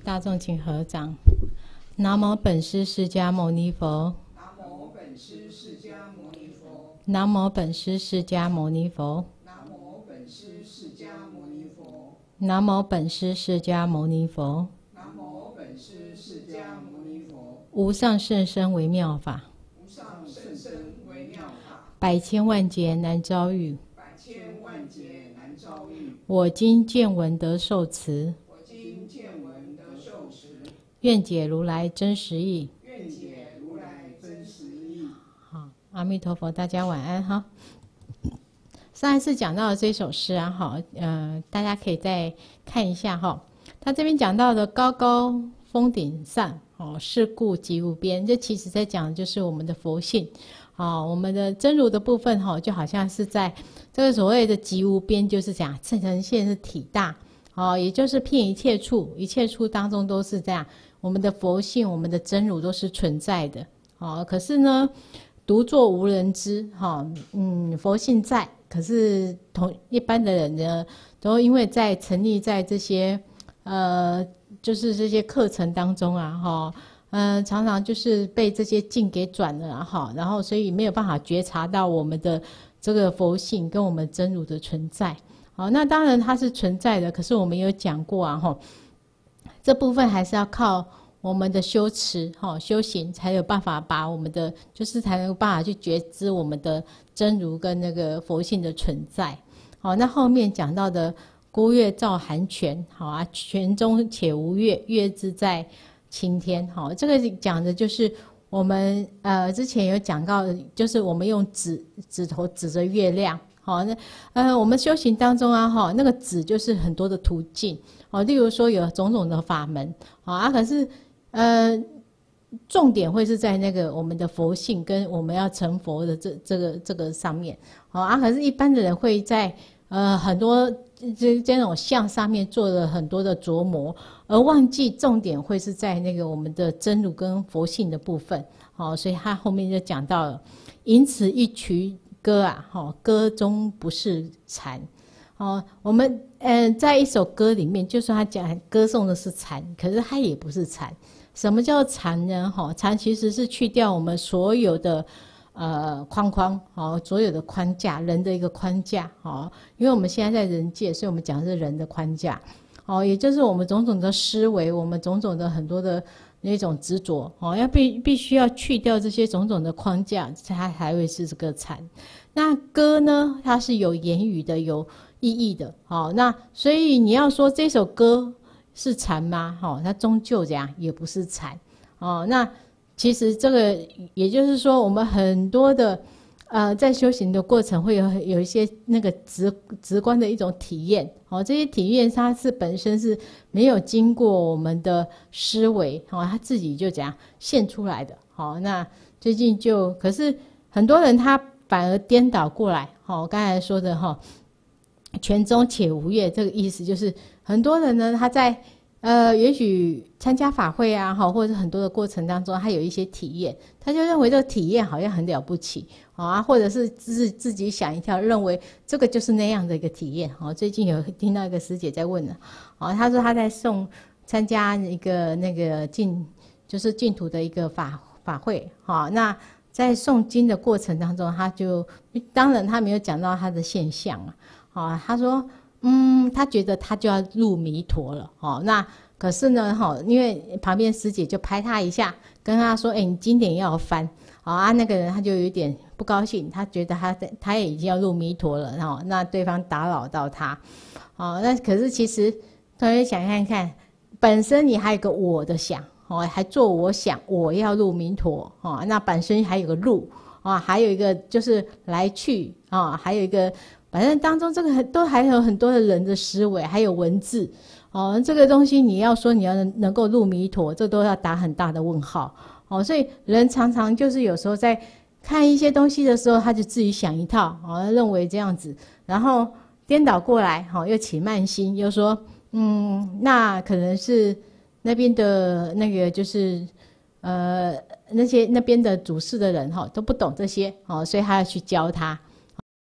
大众请合掌。南无本师释迦牟尼佛。 南无本师释迦牟尼佛。 南无本师释迦牟尼佛。 南无本师释迦牟尼佛。 南无本师释迦牟尼佛。 南无本师释迦牟尼佛。 无上甚深微妙法， 无上甚深微妙法， 百千万劫难遭遇。 百千万劫难遭遇。 我今见闻得受持， 我今见闻得受持， 愿解如来真实义。 愿解如来真实义。 好，阿弥陀佛，大家晚安哈。上一次讲到的这首诗啊，哈，大家可以再看一下哈。他这边讲到的高高峰顶上，哦，是故极无边，这其实在讲的就是我们的佛性，我们的真如的部分哈，就好像是在这个所谓的极无边，就是讲呈现是体大，也就是遍一切处，一切处当中都是这样，我们的佛性，我们的真如都是存在的，可是呢，独坐无人知，佛性在，可是一般的人呢，都因为在沉溺在这些就是这些课程当中啊，常常就是被这些境给转了啊，然后所以没有办法觉察到我们的这个佛性跟我们真如的存在。好，那当然它是存在的，可是我们有讲过啊，这部分还是要靠我们的修持，修行才有办法把我们的，就是才能有办法去觉知我们的真如跟那个佛性的存在。好，那后面讲到的孤月照寒泉，好啊，泉中且无月，月自在青天。好，这个讲的就是我们之前有讲到，就是我们用指头指着月亮。好，那我们修行当中啊，那个指就是很多的途径，例如说有种种的法门，可是重点会是在那个我们的佛性跟我们要成佛的这个上面，可是一般的人会在很多这种相上面做了很多的琢磨，而忘记重点会是在那个我们的真如跟佛性的部分。所以他后面就讲到了，因此一曲歌啊，歌中不是禅。我们在一首歌里面，就算他讲歌颂的是禅，可是他也不是禅。什么叫禅呢？禅其实是去掉我们所有的框框，所有的框架，人的一个框架，因为我们现在在人界，所以我们讲的是人的框架，也就是我们种种的思维，我们种种的很多的那种执着，必须要去掉这些种种的框架，它才会是这个禅。那歌呢，它是有言语的，有意义的，那所以你要说这首歌是禅吗？它终究这样也不是禅，那其实这个也就是说，我们很多的在修行的过程会有一些那个直观的一种体验，这些体验它是本身是没有经过我们的思维，它自己就这样现出来的。那最近可是很多人他反而颠倒过来，刚才说的泉中且无月，这个意思就是很多人呢，他在也许参加法会啊，或者是很多的过程当中，他有一些体验，他就认为这个体验好像很了不起或者是自己想一跳，认为这个就是那样的一个体验。最近有听到一个师姐在问了，她说她在参加一个那个就是净土的一个法会，那在诵经的过程当中，当然他没有讲到他的现象他说他觉得他就要入弥陀了，那可是呢，因为旁边师姐就拍他一下，跟他说，你经典要翻，那个人他就有点不高兴，他觉得他也已经要入弥陀了，那对方打扰到他，那可是其实同学想看看，本身你还有个我的想，还做我想我要入弥陀，那本身还有个入，还有一个就是来去，还有一个。反正当中这个都还有很多的人的思维，还有文字，这个东西你要说你要能够入弥陀，这都要打很大的问号，所以人常常就是有时候在看一些东西的时候，他就自己想一套，认为这样子，然后颠倒过来，又起慢心，又说，那可能是那边的那个就是那边的主事的人都不懂这些，所以他要去教他。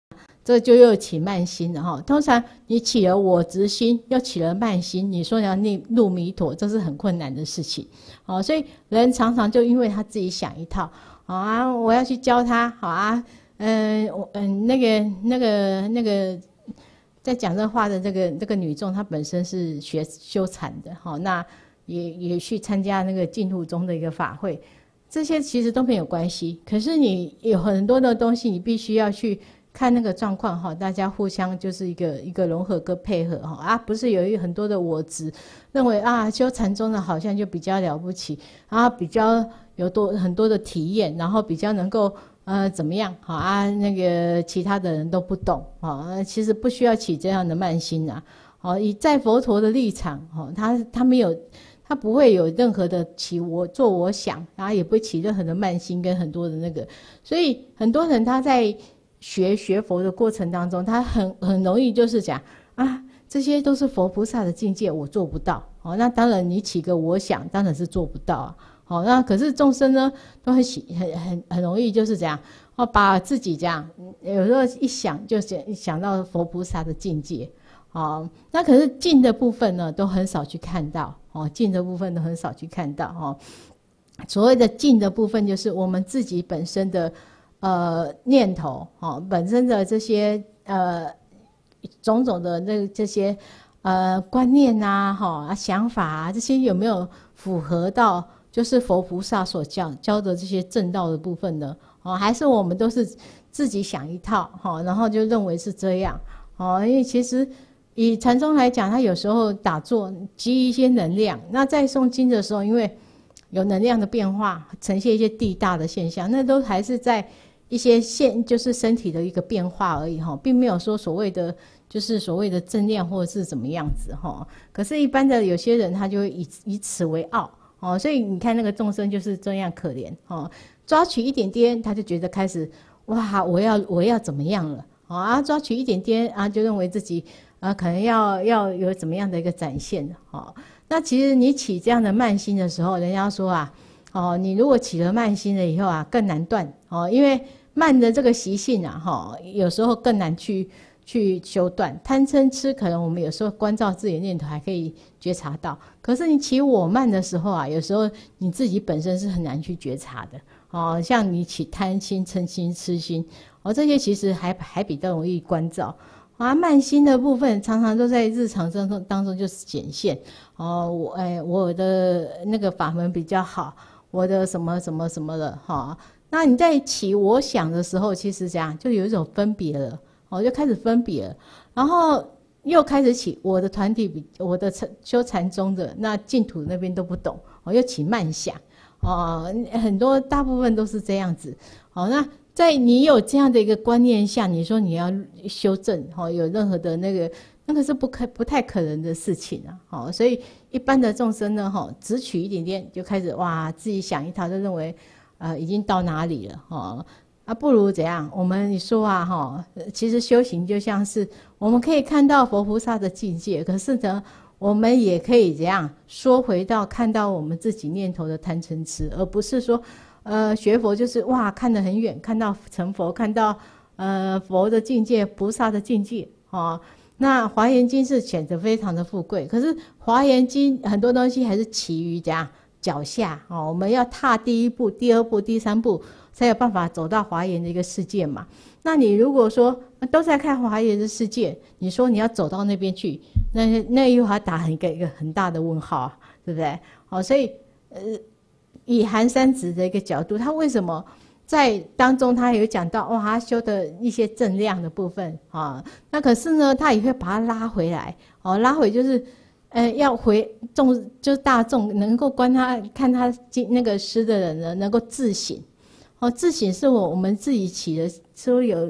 这就又起慢心了哈。通常你起了我执心，又起了慢心，你说你要入弥陀，这是很困难的事情。所以人常常就因为他自己想一套，好啊，我要去教他，好啊，那个在讲这话的这个女众，她本身是学修禅的，好，那也去参加那个净土宗的一个法会，这些其实都没有关系。可是你有很多的东西，你必须要去看那个状况哈，大家互相就是一个融合跟配合哈不是有很多的我执，认为修禅宗的好像就比较了不起，比较有很多的体验，然后比较能够怎么样那个其他的人都不懂其实不需要起这样的慢心以在佛陀的立场他没有。他不会有任何的我想，然后也不会起任何的慢心跟很多的那个，所以很多人他在学佛的过程当中，他很容易就是讲这些都是佛菩萨的境界，我做不到那当然你起个我想，当然是做不到那可是众生呢，都很容易就是这样把自己这样，有时候一想就想到佛菩萨的境界那可是近的部分呢，都很少去看到近的部分都很少去看到所谓的近的部分，就是我们自己本身的念头本身的这些种种的这些观念想法这些有没有符合到就是佛菩萨所教的这些正道的部分呢还是我们都是自己想一套然后就认为是这样因为其实以禅宗来讲，他有时候打坐积一些能量，那在诵经的时候，因为有能量的变化，呈现一些地大的现象，那都还是在一些就是身体的一个变化而已并没有说所谓的正量或者是怎么样子可是一般的有些人他就会以此为傲所以你看那个众生就是这样可怜抓取一点点他就觉得开始哇我要怎么样了抓取一点点就认为自己可能要有怎么样的一个展现那其实你起这样的慢心的时候，人家说你如果起了慢心了以后更难断因为慢的这个习性有时候更难去修断。贪嗔痴可能我们有时候关照自己的念头还可以觉察到，可是你起我慢的时候有时候你自己本身是很难去觉察的像你起贪心、嗔心、痴心这些其实还比较容易关照慢心的部分常常都在日常当中就显现我的那个法门比较好，我的什么什么什么的那你在起我想的时候，其实这样就有一种分别了就开始分别了，然后又开始起我的团体我的修禅宗的那净土那边都不懂又起慢想很多大部分都是这样子那在你有这样的一个观念下，你说你要修正有任何的那个是不太可能的事情所以一般的众生呢只取一点点就开始哇自己想一套，就认为已经到哪里了不如怎样？你说其实修行就像是我们可以看到佛菩萨的境界，可是呢我们也可以怎样说回到看到我们自己念头的贪嗔痴，而不是说学佛就是哇看得很远，看到成佛，看到佛的境界、菩萨的境界那华严经是显得非常的富贵，可是华严经很多东西还是起于怎样脚下我们要踏第一步、第二步、第三步，才有办法走到华严的一个世界嘛。那你如果说都在看华严的世界，你说你要走到那边去，那又要打一个很大的问号对不对所以以寒山子的一个角度，他为什么在当中他有讲到他修的一些正量的部分那可是呢他也会把它拉回来拉回就是要回就是大众能够看他那个诗的人呢能够自省自省是我们自己起的，说有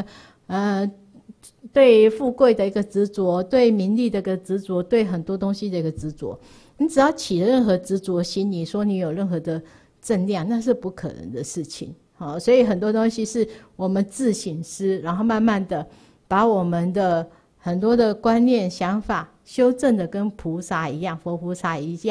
对富贵的一个执着，对名利的一个执着，对很多东西的一个执着。你只要起任何执着心，你说你有任何的正量，那是不可能的事情所以很多东西是我们自省思，然后慢慢的把我们的很多的观念想法修正的跟菩萨一样，佛菩萨一样，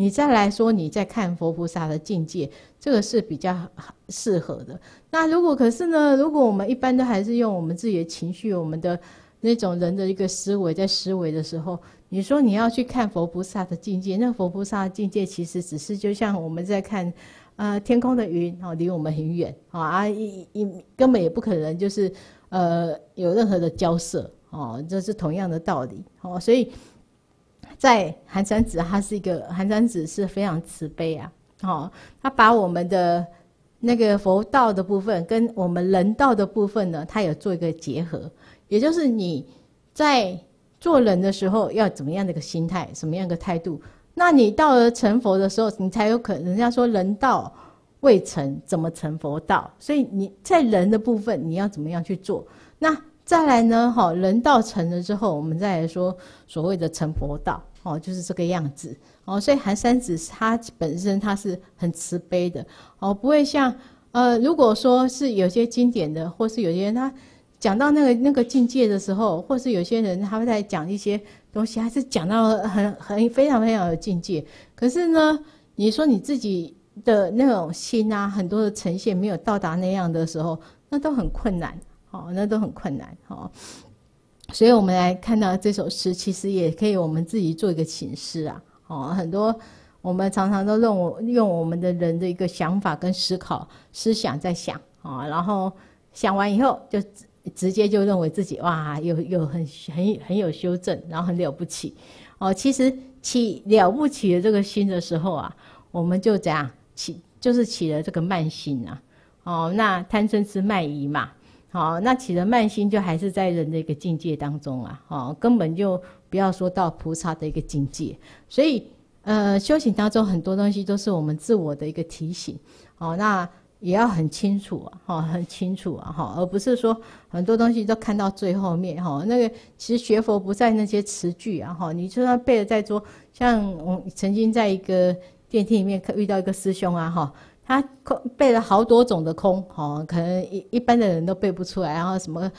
你再来说你在看佛菩萨的境界，这个是比较适合的。那如果可是呢，如果我们一般都还是用我们自己的情绪，我们的那种人的一个思维在思维的时候，你说你要去看佛菩萨的境界，那佛菩萨的境界其实只是就像我们在看天空的云，离我们很远根本也不可能就是有任何的交涉这是同样的道理所以在寒山子，寒山子是非常慈悲他把我们的那个佛道的部分跟我们人道的部分呢，他有做一个结合，也就是你在做人的时候要怎么样的一个心态，什么样的态度，那你到了成佛的时候，你才有可能，人家说人道未成，怎么成佛道？所以你在人的部分你要怎么样去做，那再来呢人道成了之后，我们再来说所谓的成佛道就是这个样子所以寒山子他本身他是很慈悲的不会像如果说是有些经典的，或是有些人他讲到那个境界的时候，或是有些人他会在讲一些东西，还是讲到非常非常有境界，可是呢你说你自己的那种心很多的呈现没有到达那样的时候，那都很困难那都很困难所以我们来看到这首诗，其实也可以我们自己做一个请示很多我们常常都用我们的人的一个想法跟思想在想然后想完以后就直接就认为自己哇有很有修正，然后很了不起其实起了不起的这个心的时候我们就怎样就是起了这个慢心那贪嗔痴慢疑嘛那起了慢心就还是在人的一个境界当中根本就不要说到菩萨的一个境界。所以修行当中很多东西都是我们自我的一个提醒那也要很清楚很清楚而不是说很多东西都看到最后面那个其实学佛不在那些词句你就算背了再多，像我曾经在一个电梯里面遇到一个师兄他背了好多种的空可能一般的人都背不出来，然后什么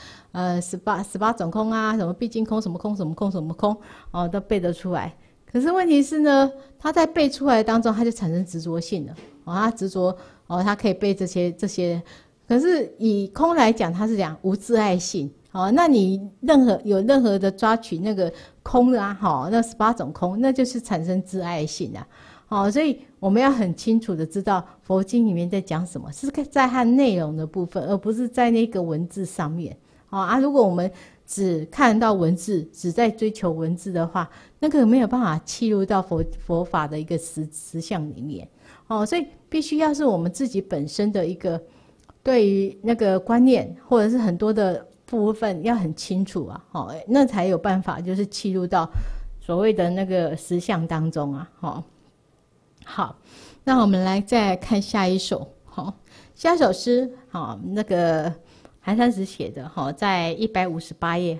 18种空什么毕竟空什么空什么空什么空都背得出来。可是问题是呢，他在背出来当中他就产生执着性了他执着他可以背这些，可是以空来讲，他是讲无自爱性那你有任何的抓取那个空那18种空，那就是产生自爱性所以我们要很清楚的知道佛经里面在讲什么，是在它内容的部分，而不是在那个文字上面如果我们只看到文字，只在追求文字的话，那个没有办法契入到佛法的一个实相里面所以必须要是我们自己本身的一个对于那个观念，或者是很多的部分要很清楚那才有办法就是契入到所谓的那个实相当中好，那我们来再看下一首下一首诗那个寒山子写的在158页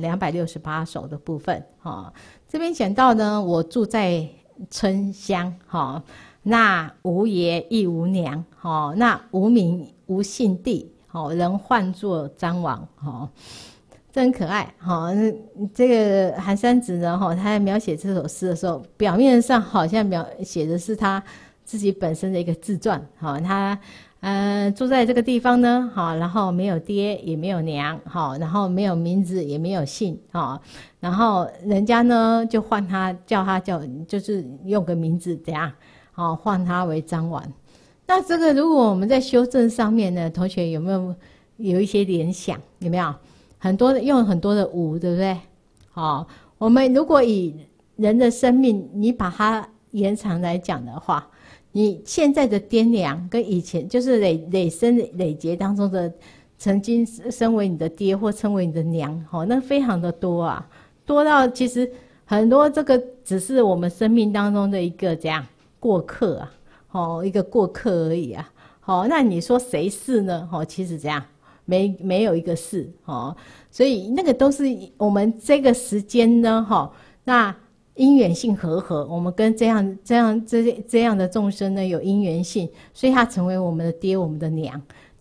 268首的部分这边讲到呢，我住在村乡那无爷亦无娘那无名无姓地人唤作张王真可爱这个寒山子呢他在描写这首诗的时候，表面上好像写的是他自己本身的一个自传他住在这个地方呢然后没有爹也没有娘然后没有名字也没有姓然后人家呢就唤他就是用个名字怎样唤他为张王。那这个如果我们在修正上面呢，同学有一些联想，有没有用很多的无，对不对我们如果以人的生命你把它延长来讲的话，你现在的爹娘跟以前就是累劫当中的曾经身为你的爹或称为你的娘那非常的多多到其实很多这个只是我们生命当中的一个这样过客一个过客而已那你说谁是呢其实这样没有一个是所以那个都是我们这个时间呢那因缘性和我们跟这样的众生呢有因缘性，所以他成为我们的爹我们的娘。那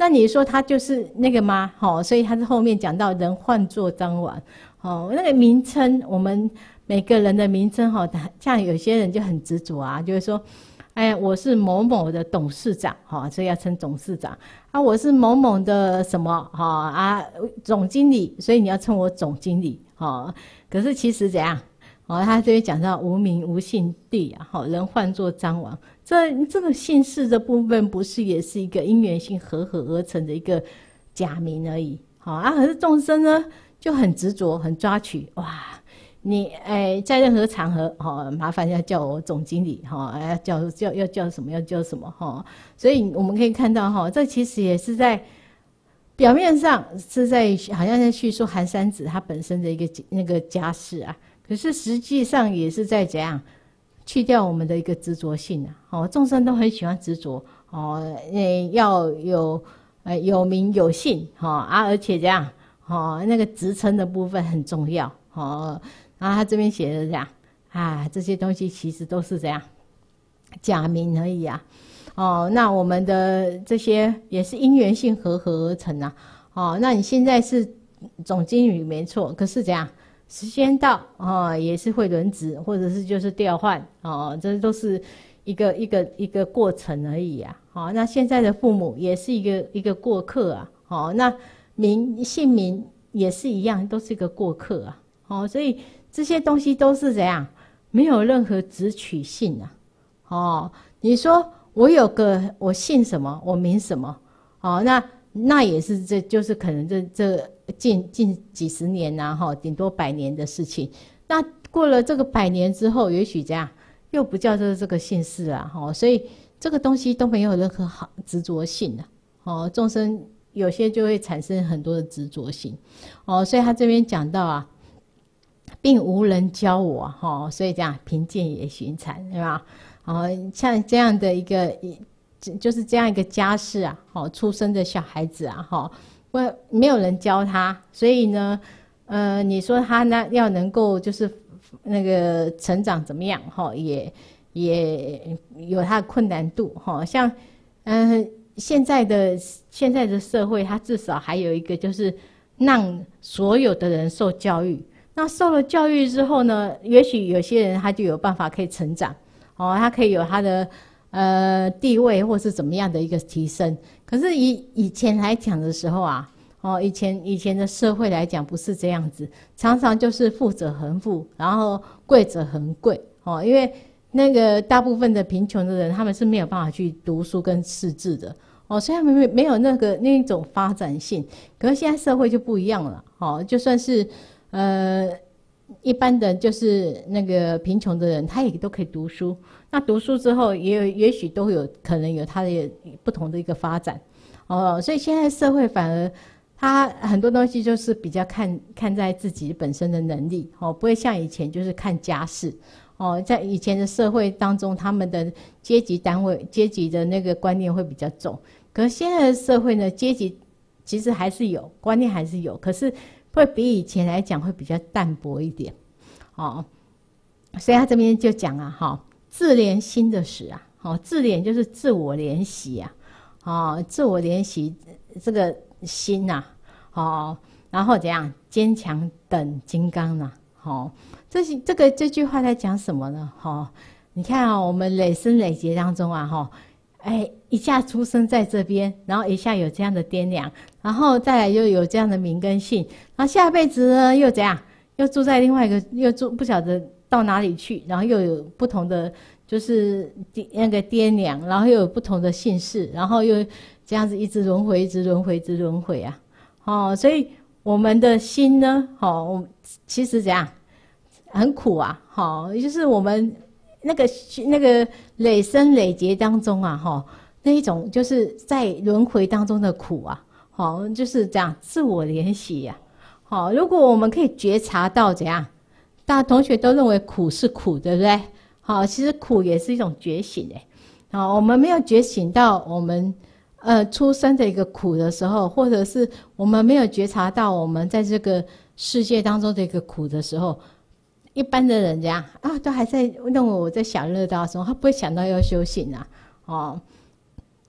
那你说他就是那个吗？所以他是后面讲到人唤作张王，那个名称，我们每个人的名称像有些人就很执着啊，就是说，哎，我是某某的董事长，所以要称董事长啊，我是某某的什么总经理，所以你要称我总经理，可是其实怎样？他这边讲到无名无姓地啊，人唤作张王，这个姓氏的部分不是也是一个因缘性合而成的一个假名而已，可是众生呢就很执着，很抓取，哇，你在任何场合麻烦要叫我总经理要叫什么要叫什么所以我们可以看到这其实也是在表面上是在好像在叙述寒山子他本身的一个那个家世啊。可是实际上也是在怎样去掉我们的一个执着性啊！众生都很喜欢执着要有名有姓而且这样那个职称的部分很重要然后他这边写的这样这些东西其实都是这样假名而已啊！那我们的这些也是因缘性合而成啊！那你现在是总经理没错，可是怎样？时间到也是会轮值，或者是就是调换这都是一个过程而已啊。那现在的父母也是一个过客啊。那姓名也是一样，都是一个过客啊。所以这些东西都是怎样，没有任何直取性啊。你说我姓什么，我名什么那也是就是可能这近几十年顶多100年的事情。那过了这个100年之后，也许这样又不叫这个姓氏所以这个东西都没有任何好执着性众生有些就会产生很多的执着性所以他这边讲到并无人教我所以这样贫贱也寻惨，对吧？像这样的一个。就是这样一个家世出生的小孩子没有人教他，所以呢，你说他呢要能够就是那个成长怎么样也有他的困难度像现在的社会，它至少还有一个就是让所有的人受教育。那受了教育之后呢，也许有些人他就有办法可以成长他可以有他的。地位或是怎么样的一个提升，可是以前来讲的时候以前的社会来讲不是这样子，常常就是富者恒富，然后贵者恒贵因为那个大部分的贫穷的人，他们是没有办法去读书跟识字的所以他们没有那一种发展性。可是现在社会就不一样了就算是一般的就是那个贫穷的人，他也都可以读书。那读书之后也许都有可能有他的不同的一个发展所以现在社会反而他很多东西就是比较看在自己本身的能力不会像以前就是看家世在以前的社会当中，他们的阶级的那个观念会比较重。可是现在的社会呢，阶级其实还是有，观念还是有，可是会比以前来讲会比较淡薄一点所以他这边就讲自怜心的使自怜就是自我怜惜自我怜惜这个心然后怎样坚强等金刚这句话在讲什么呢你看我们累生累劫当中一下出生在这边，然后一下有这样的爹娘，然后再来又有这样的名跟姓，然后下辈子呢又怎样，又住在另外一个，又住不晓得到哪里去，然后又有不同的就是那个爹娘，然后又有不同的姓氏，然后又这样子一直轮回，一直轮回，一直轮回所以我们的心呢其实怎样很苦就是我们那个累生累劫当中那一种就是在轮回当中的苦就是这样自我怜惜如果我们可以觉察到怎样，大家同学都认为苦是苦，对不对？其实苦也是一种觉醒我们没有觉醒到我们出生的一个苦的时候，或者是我们没有觉察到我们在这个世界当中的一个苦的时候，一般的人这样都还在认为我在享乐道的时候，他不会想到要修行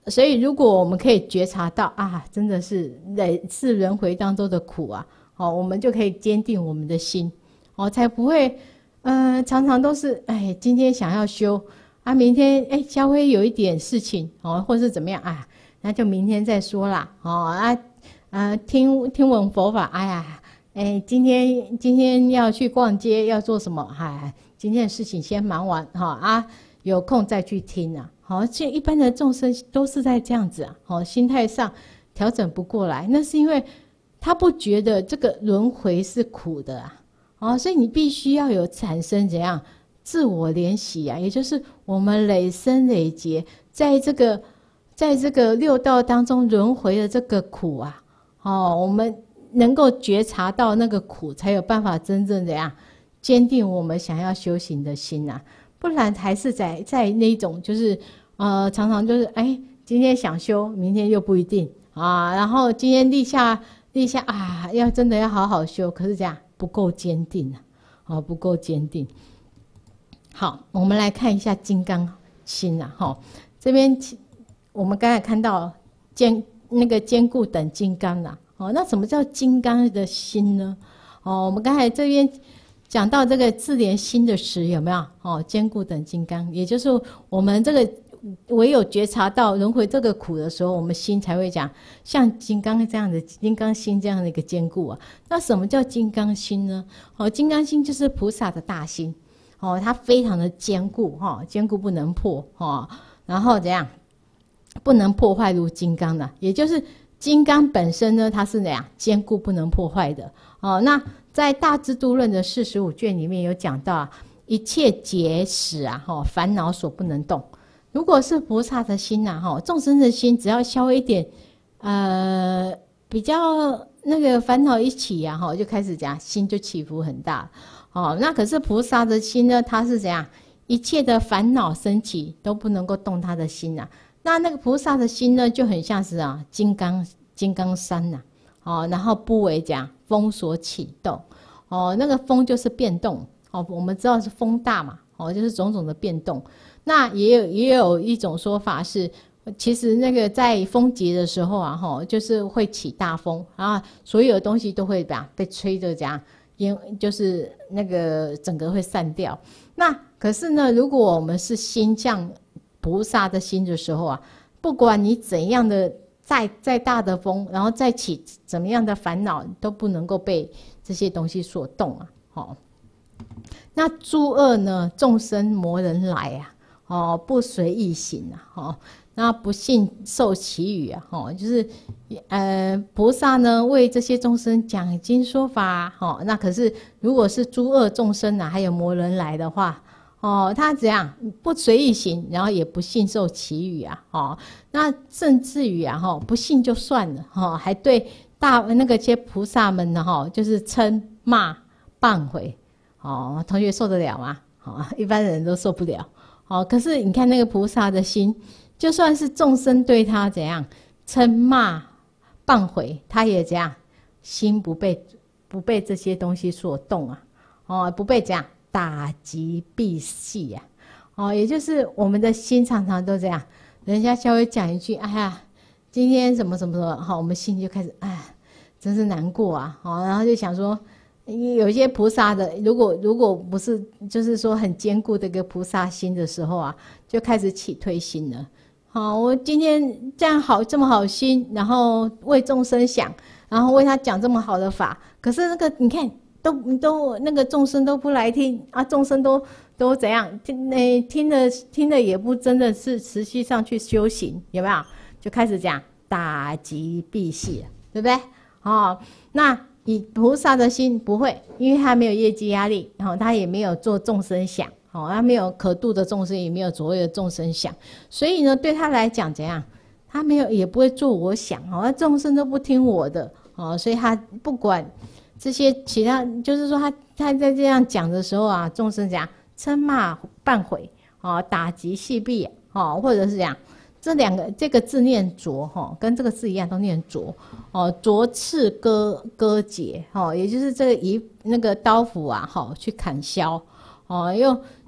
所以如果我们可以觉察到啊，真的是轮回当中的苦啊，我们就可以坚定我们的心，才不会常常都是今天想要修啊，明天稍微有一点事情或是怎么样啊，那就明天再说啦听闻佛法，今天要去逛街，要做什么今天的事情先忙完有空再去听啊。这一般的众生都是在这样子心态上调整不过来，那是因为他不觉得这个轮回是苦的所以你必须要有产生怎样自我怜惜也就是我们累生累劫在这个六道当中轮回的这个苦我们能够觉察到那个苦，才有办法真正怎样坚定我们想要修行的心不然还是在那种就是常常就是今天想修，明天又不一定然后今天立下要真的要好好修，可是这样不够坚定不够坚定。好，我们来看一下金刚心这边我们刚才看到那个坚固等金刚那什么叫金刚的心呢？我们刚才这边讲到这个自怜心的实有没有坚固等金刚，也就是我们这个唯有觉察到轮回这个苦的时候，我们心才会讲像金刚这样的金刚心这样的一个坚固那什么叫金刚心呢？金刚心就是菩萨的大心它非常的坚固坚固不能破然后怎样不能破坏如金刚的，也就是金刚本身呢，它是怎样坚固不能破坏的那在大智度论的45卷里面有讲到一切结使烦恼所不能动。如果是菩萨的心众生的心只要消一点比较那个烦恼一起就开始讲心就起伏很大那可是菩萨的心呢，它是怎样一切的烦恼升起都不能够动他的心那个菩萨的心呢，就很像是金刚山然后不为讲风所启动那个风就是变动我们知道是风大嘛就是种种的变动。那也有一种说法是，其实那个在风节的时候就是会起大风所有的东西都会被吹着这样就是那个整个会散掉。那可是呢，如果我们是心像菩萨的心的时候不管你怎样的再大的风，然后再起怎么样的烦恼，都不能够被这些东西所动那诸恶呢，众生魔人来不随意行那不信受其语就是菩萨呢为这些众生讲经说法那可是如果是诸恶众生还有魔人来的话他怎样不随意行，然后也不信受其语那甚至于不信就算了还对那个些菩萨们呢就是称骂谤毁同学受得了吗？一般人都受不了可是你看那个菩萨的心，就算是众生对他怎样称骂谤毁，他也怎样心不被这些东西所动不被怎样打击必细也就是我们的心常常都这样，人家稍微讲一句今天什么什么什么我们心就开始真是难过然后就想说有些菩萨的如果不是就是说很坚固的一个菩萨心的时候就开始起退心了我今天这么好心，然后为众生想，然后为他讲这么好的法，可是那个你看都那个众生都不来听众生都怎样听了也不真的是实际上去修行，有没有？就开始讲打击必细了，对不对那以菩萨的心不会，因为他没有业绩压力，然后他也没有做众生想他没有可度的众生，也没有所谓的众生想，所以呢对他来讲怎样，他没有也不会做我想众生都不听我的所以他不管这些其他，就是说他在这样讲的时候众生怎样称骂谤毁打击细弊或者是这样这两个这个字念啄跟这个字一样都念啄啄刺割截也就是这个以那个刀斧去砍削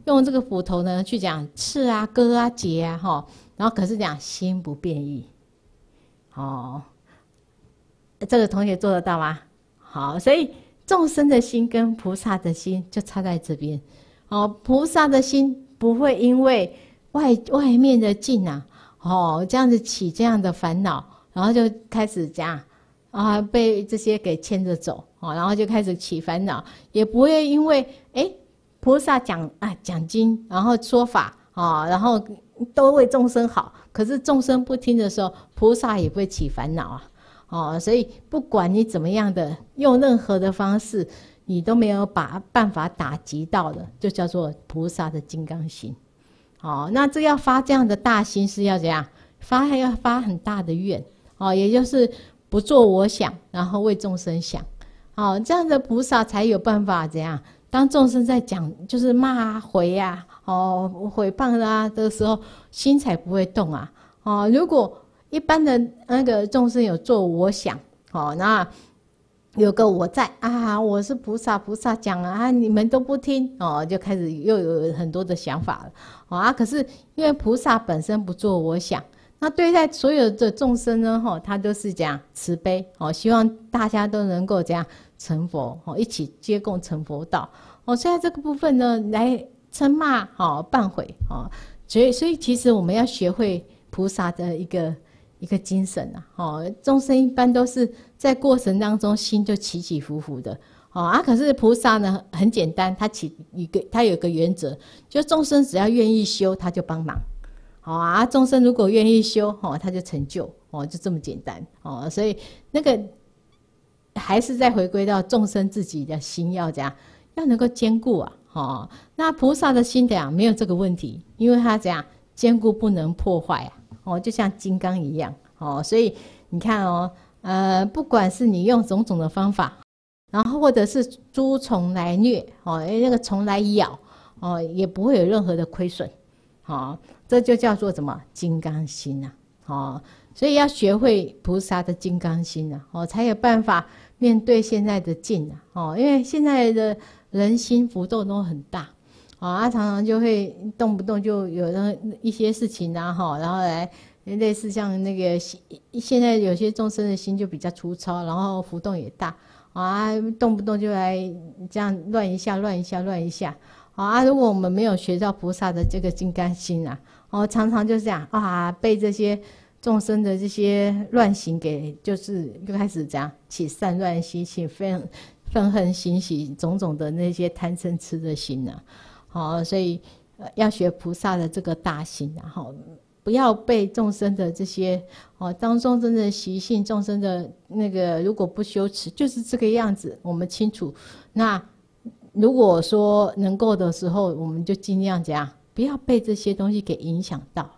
用这个斧头呢去讲刺啊、割啊、截啊，哈，然后可是讲心不变异，哦，这个同学做得到吗？好，所以众生的心跟菩萨的心就差在这边，哦，菩萨的心不会因为外面的境啊，哦，这样子起这样的烦恼，然后就开始这样啊，被这些给牵着走，哦，然后就开始起烦恼，也不会因为菩萨讲经，然后说法啊，然后都为众生好，可是众生不听的时候，菩萨也不会起烦恼啊，哦，所以不管你怎么样的用任何的方式，你都没有办法打击到的，就叫做菩萨的金刚心。哦，那这要发这样的大心是要怎样？要发很大的愿，哦，也就是不做我想，然后为众生想，哦，这样的菩萨才有办法怎样？当众生在讲就是骂回啊，哦，毁谤啊的时候，心才不会动啊，哦，如果一般的那个众生有做我想，哦，那有个我在啊，我是菩萨，菩萨讲啊，你们都不听哦，就开始又有很多的想法了，哦可是因为菩萨本身不做我想，那对待所有的众生呢，他都是这样慈悲，希望大家都能够这样成佛，一起接共成佛道，所以在这个部分呢，来称骂，谤毁，所以其实我们要学会菩萨的一个精神啊，众生一般都是在过程当中心就起起伏伏的，可是菩萨呢很简单，他有一个原则，就众生只要愿意修，他就帮忙，众生如果愿意修，他就成就，就这么简单，所以那个还是再回归到众生自己的心要这样，要能够兼顾啊，那菩萨的心没有这个问题，因为他这样兼顾不能破坏就像金刚一样，所以你看不管是你用种种的方法，然后或者是诸虫来虐，那个虫来咬，也不会有任何的亏损，这就叫做什么金刚心啊，所以要学会菩萨的金刚心才有办法面对现在的境因为现在的人心浮动都很大。常常就会动不动就有一些事情然后来类似像那个现在有些众生的心就比较粗糙，然后浮动也大动不动就来这样乱一下如果我们没有学到菩萨的这个金刚心常常就这样被这些众生的这些乱行给就开始这样起散乱心，起愤恨心，起种种的那些贪嗔痴的心所以要学菩萨的这个大心不要被众生的这些当众生的习性，众生的那个如果不修持就是这个样子，我们清楚。那如果说能够的时候，我们就尽量这样，不要被这些东西给影响到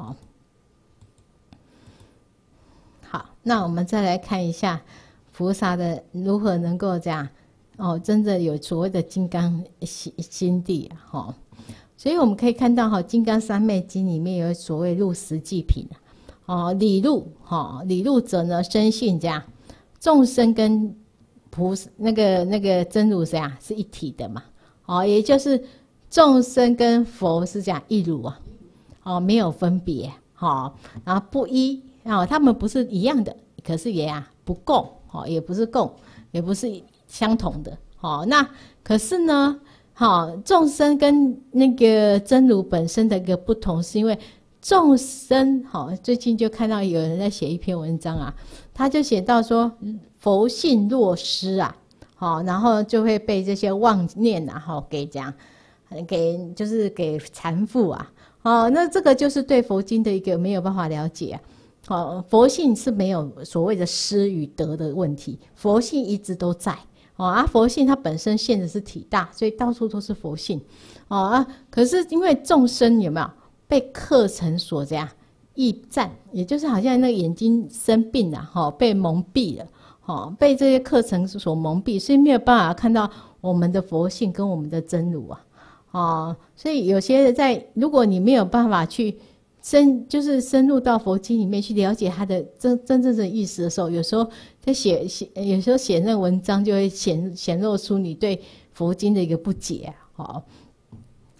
好，那我们再来看一下菩萨的如何能够这样真的有所谓的金刚心地所以我们可以看到《金刚三昧经》里面有所谓入十际品理入者呢，深信这样众生跟那个真如这样是一体的嘛也就是众生跟佛是这样一如没有分别然后不一他们不是一样的，可是也不共也不是共，也不是相同的那可是呢众生跟那个真如本身的一个不同，是因为众生最近就看到有人在写一篇文章他就写到说佛性若失然后就会被这些妄念给这样就是给缠缚那这个就是对佛经的一个没有办法了解佛性是没有所谓的失与得的问题，佛性一直都在佛性它本身现的是体大，所以到处都是佛性可是因为众生有没有被课程所这样驿站，也就是好像那个眼睛生病了被蒙蔽了被这些课程所蒙蔽，所以没有办法看到我们的佛性跟我们的真如所以有些如果你没有办法去就是深入到佛经里面去了解它的真正的意思的时候，有时候在有时候写那个文章就会显露出你对佛经的一个不解好，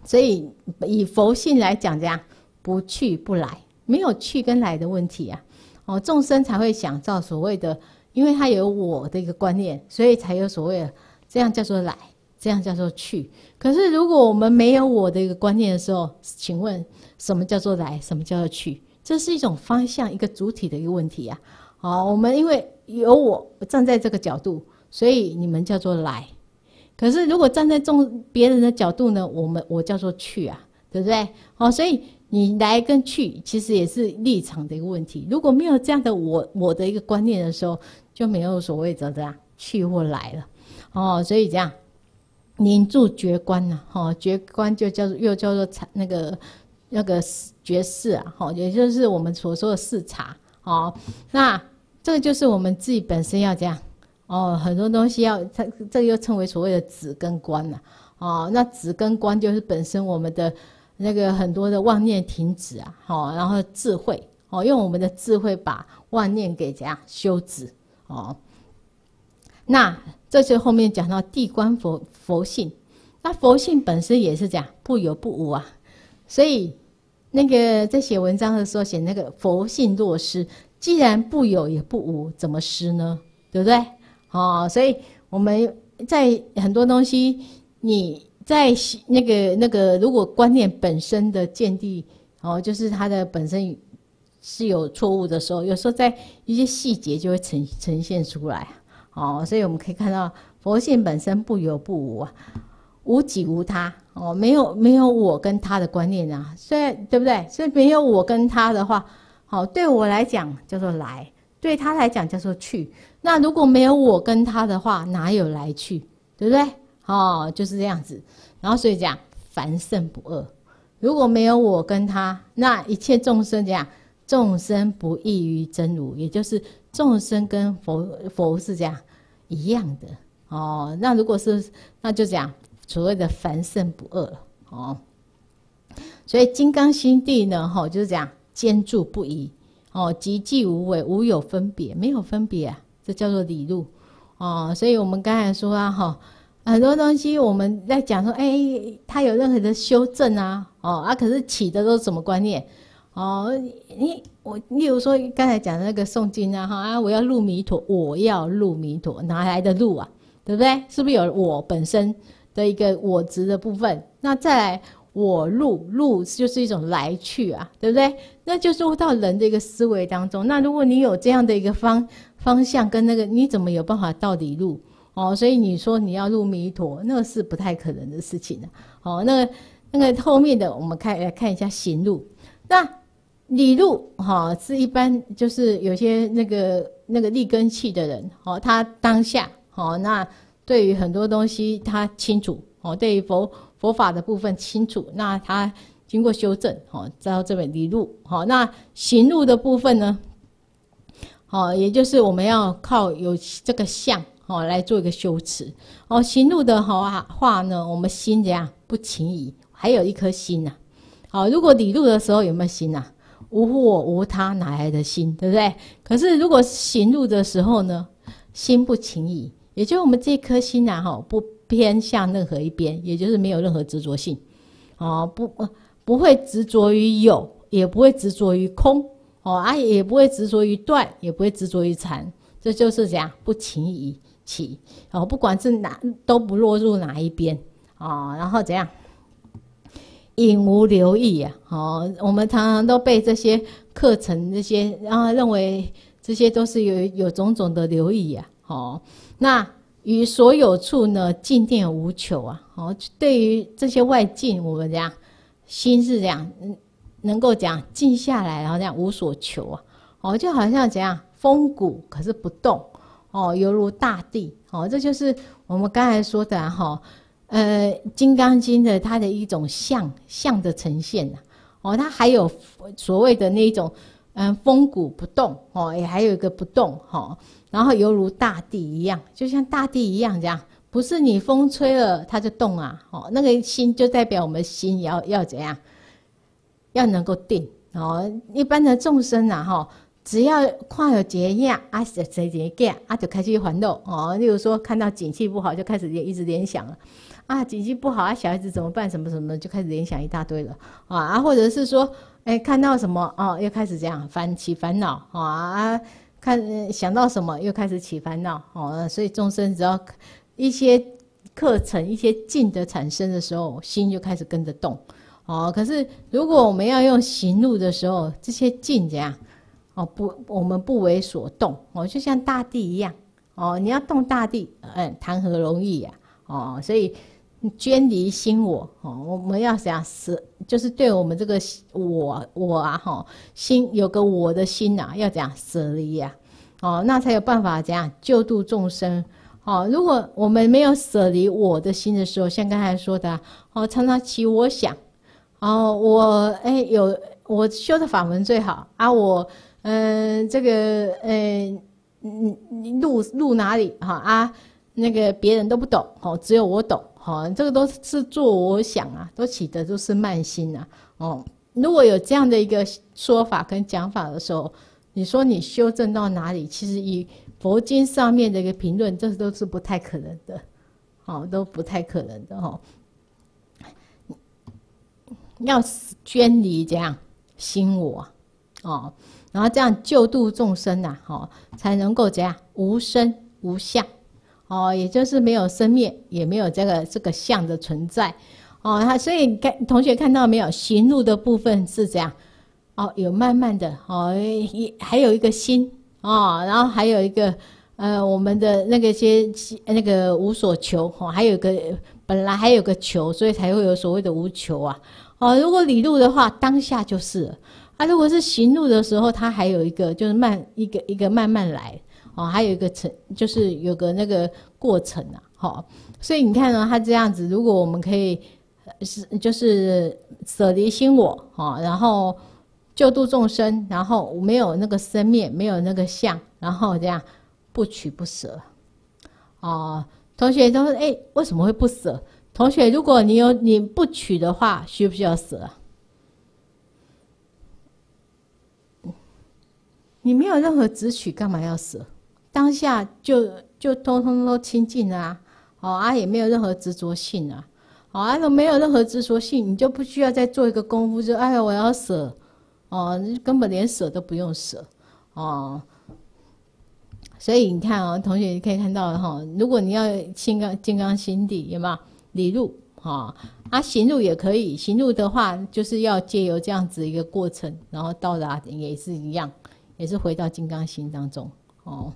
所以以佛性来讲，这样不去不来，没有去跟来的问题啊。众生才会想到所谓的，因为他有我的一个观念，所以才有所谓的这样叫做来，这样叫做去。可是如果我们没有我的一个观念的时候，请问什么叫做来，什么叫做去？这是一种方向，一个主体的一个问题啊。我们因为有我站在这个角度，所以你们叫做来。可是如果站在别人的角度呢，我叫做去啊，对不对？所以你来跟去其实也是立场的一个问题。如果没有这样的我的一个观念的时候，就没有所谓的这样去或来了。所以这样凝住觉观呢，觉观就又叫做那个觉视啊，也就是我们所说的视察。那这个就是我们自己本身要这样。很多东西这又称为所谓的止跟观了。那止跟观就是本身我们的那个很多的妄念停止啊，然后智慧，用我们的智慧把妄念给这样修止。那这就后面讲到地观佛性，那佛性本身也是这样不有不无啊。所以那个在写文章的时候写那个佛性若失，既然不有也不无，怎么失呢？对不对？所以我们在很多东西，你在那个如果观念本身的见地，就是它的本身是有错误的时候，有时候在一些细节就会呈现出来。所以我们可以看到佛性本身不有不无啊，无己无他。没有我跟他的观念啊，所以对不对？所以没有我跟他的话，对我来讲叫做来，对他来讲叫做去。那如果没有我跟他的话，哪有来去，对不对？就是这样子。然后所以讲凡圣不二，如果没有我跟他，那一切众生这样，众生不异于真如，也就是众生跟佛是这样一样的。那如果是那就讲所谓的凡圣不二了。所以金刚心地呢，就是讲坚住不移，寂寂无为，无有分别，没有分别啊，这叫做理路。所以我们刚才说啊，很多东西我们在讲说，它有任何的修正啊，可是起的都是什么观念？例如说刚才讲的那个诵经啊，我要入弥陀，我要入弥陀，哪来的入啊？对不对？是不是有我本身的一个我执的部分？那再来我入就是一种来去啊，对不对？那就是入到人的一个思维当中。那如果你有这样的一个方向跟那个，你怎么有办法到理路？所以你说你要入弥陀，那个是不太可能的事情啊。那个后面的我们来看一下行路。那理路是一般就是有些那个立根器的人，他当下那对于很多东西他清楚，对于佛法的部分清楚，那他经过修正，到这本理路。那行路的部分呢，也就是我们要靠有这个相来做一个修持。行路的话呢，我们心怎样不轻移，还有一颗心啊。如果理路的时候有没有心啊？无我无他，哪来的心，对不对？可是如果行路的时候呢，心不轻移，也就是我们这颗心不偏向任何一边，也就是没有任何执着性。不会执着于有，也不会执着于空，也不会执着于断，也不会执着于禅。这就是讲不轻移起，不管是都不落入哪一边，然后怎样隐无留意我们常常都被这些课程这些，然后认为这些都是有种种的留意那于所有处呢，静念无求对于这些外境，我们这样心是这样能够讲静下来，然后这样无所求就好像怎样风骨可是不动犹如大地这就是我们刚才说的金刚经的它的一种相的呈现它还有所谓的那一种风骨不动也还有一个不动然后犹如大地一样，就像大地一样这样，不是你风吹了它就动那个心就代表我们心要怎样，要能够定一般的众生只要看有一个影啊，谁一个囝啊，就开始烦恼哦。例如说看到景气不好，就开始一直联想了啊，景气不好啊，小孩子怎么办？什么什么，就开始联想一大堆了啊，或者是说，看到什么哦，又开始这样起烦恼啊，想到什么又开始起烦恼哦。所以众生只要一些课程、一些境的产生的时候，心就开始跟着动哦。可是如果我们要用行路的时候，这些境怎样？哦，不，我们不为所动哦，就像大地一样哦。你要动大地，谈何容易呀哦。所以捐离心我哦，我们要想舍，就是对我们这个我啊哈，心有个我的心呐，要怎样舍离呀哦，那才有办法怎样救度众生哦。如果我们没有舍离我的心的时候，像刚才说的哦，常常起我想哦，我修的法门最好啊，我这个路哪里哈啊，那个别人都不懂哦，只有我懂哦，这个都是做我想啊，都起的都是慢心啊哦。如果有这样的一个说法跟讲法的时候，你说你修正到哪里？其实以佛经上面的一个评论，这都是不太可能的，哦，都不太可能的哦。要捐离这样心我哦。然后这样救度众生啊，才能够怎样无生无相哦，也就是没有生灭，也没有这个相的存在哦。所以同学看到没有，行路的部分是这样哦，有慢慢的哦，还有一个心哦，然后还有一个我们的那个无所求哦，还有一个本来还有个求，所以才会有所谓的无求啊哦。如果理路的话，当下就是了。如果是行路的时候，它还有一个就是一个慢慢来哦，还有一个就是有个那个过程啊，所以你看呢，它这样子，如果我们可以就是舍离心我然后救度众生，然后没有那个生灭，没有那个相，然后这样不取不舍哦。同学都说，为什么会不舍？同学，如果你不取的话，需不需要舍啊？你没有任何执取，干嘛要舍？当下就通通都清净了也没有任何执着性都没有任何执着性，你就不需要再做一个功夫，就我要舍根本连舍都不用舍所以你看同学你可以看到如果你要金刚心地，有没有理路行路也可以，行路的话就是要借由这样子一个过程，然后到达也是一样。也是回到金刚心当中好，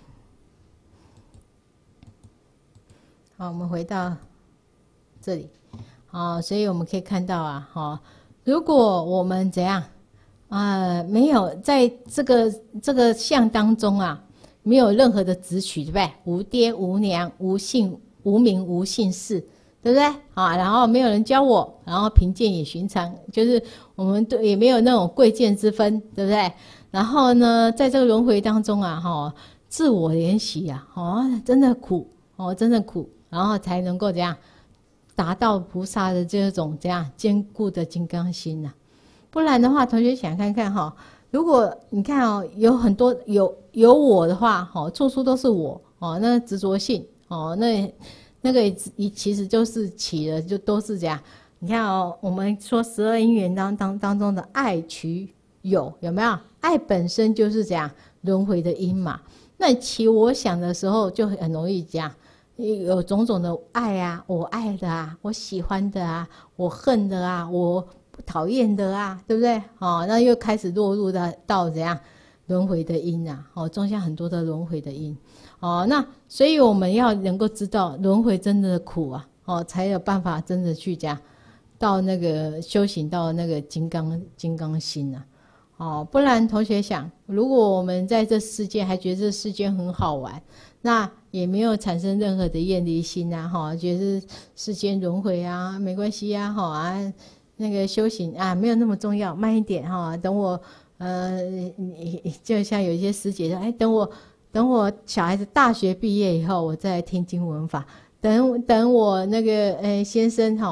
我们回到这里所以我们可以看到如果我们怎样没有在这个相当中没有任何的执取，对不对？无爹无娘，无姓无名无姓氏，对不对然后没有人教我，然后贫贱也寻常，就是我们也没有那种贵贱之分，对不对？然后呢，在这个轮回当中自我怜惜真的苦真的苦，然后才能够这样达到菩萨的这种这样坚固的金刚心不然的话，同学想看看如果你看有很多有我的话处处都是我那执着性那个其实就是起了，就都是这样。你看我们说12因缘当中的爱取有没有？爱本身就是这样轮回的因嘛。那起我想的时候，就很容易这样有种种的爱我爱的我喜欢的我恨的我讨厌的对不对？那又开始落入到怎样轮回的因种下很多的轮回的因那所以我们要能够知道轮回真的苦才有办法真的去讲到那个修行到那个金刚心不然同学想，如果我们在这世界还觉得这世界很好玩，那也没有产生任何的厌离心觉得世间轮回没关系那个修行没有那么重要，慢一点等我就像有一些师姐说等我小孩子大学毕业以后，我再来听经文法。等我那个先生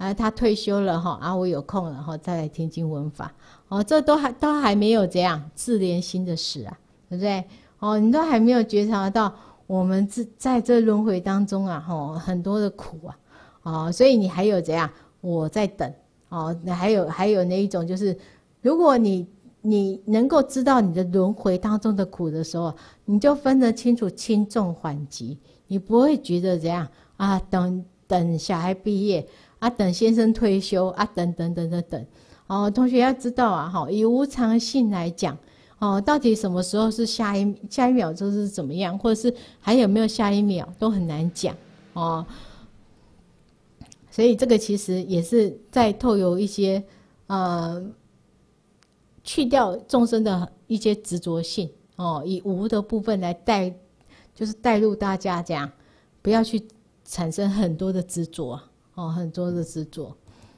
他退休了哈，我有空了哈，再来听经闻法，这都还没有这样自怜心的事啊，对不对？你都还没有觉察到我们在这轮回当中啊，很多的苦啊，所以你还有怎样？我在等还有那一种就是，如果你能够知道你的轮回当中的苦的时候，你就分得清楚轻重缓急，你不会觉得怎样啊，等小孩毕业啊，等先生退休啊，等，同学要知道啊，以无常性来讲，到底什么时候是下一秒就是怎么样，或者是还有没有下一秒都很难讲所以这个其实也是在透有一些去掉众生的一些执着性以无的部分来就是带入大家这样，不要去产生很多的执着很多的执着。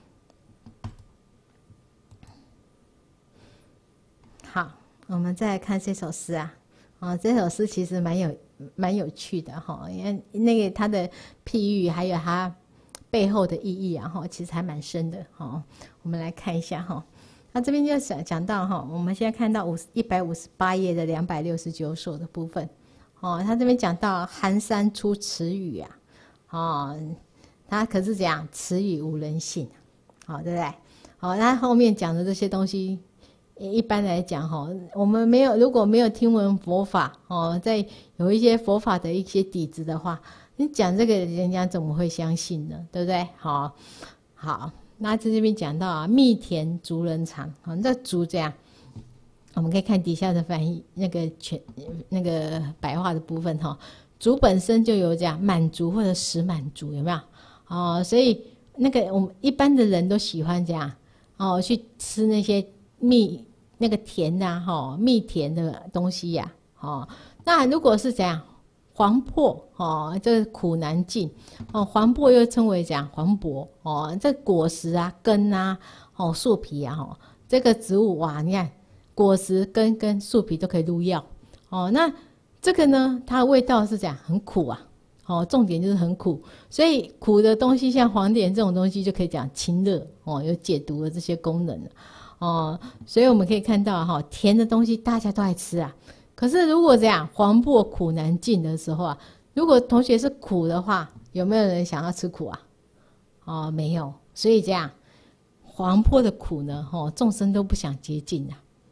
好，我们再来看这首诗这首诗其实蛮有趣的因为那个它的譬喻还有它背后的意义其实还蛮深的我们来看一下那这边就讲到我们现在看到158页的269首的部分他这边讲到寒山出此语他可是讲此语无人信对不对他后面讲的这些东西一般来讲我们如果没有听闻佛法在有一些佛法的一些底子的话，你讲这个人家怎么会相信呢？对不对？好，那在这边讲到蜜田竹人长这竹这样，我们可以看底下的翻译那个白话的部分竹本身就有这样满竹或者实满竹，有没有所以那个我们一般的人都喜欢这样去吃那些那个甜蜜甜的东西那如果是这样黄柏这个苦难尽黄柏又称为讲黄柏这果实根树皮这个植物你看果实根跟树皮都可以入药那这个呢它的味道是讲很苦重点就是很苦，所以苦的东西像黄连这种东西就可以讲清热有解毒的这些功能所以我们可以看到甜的东西大家都爱吃可是如果这样黄柏苦难尽的时候如果同学是苦的话，有没有人想要吃苦没有，所以这样黄柏的苦呢众生都不想接近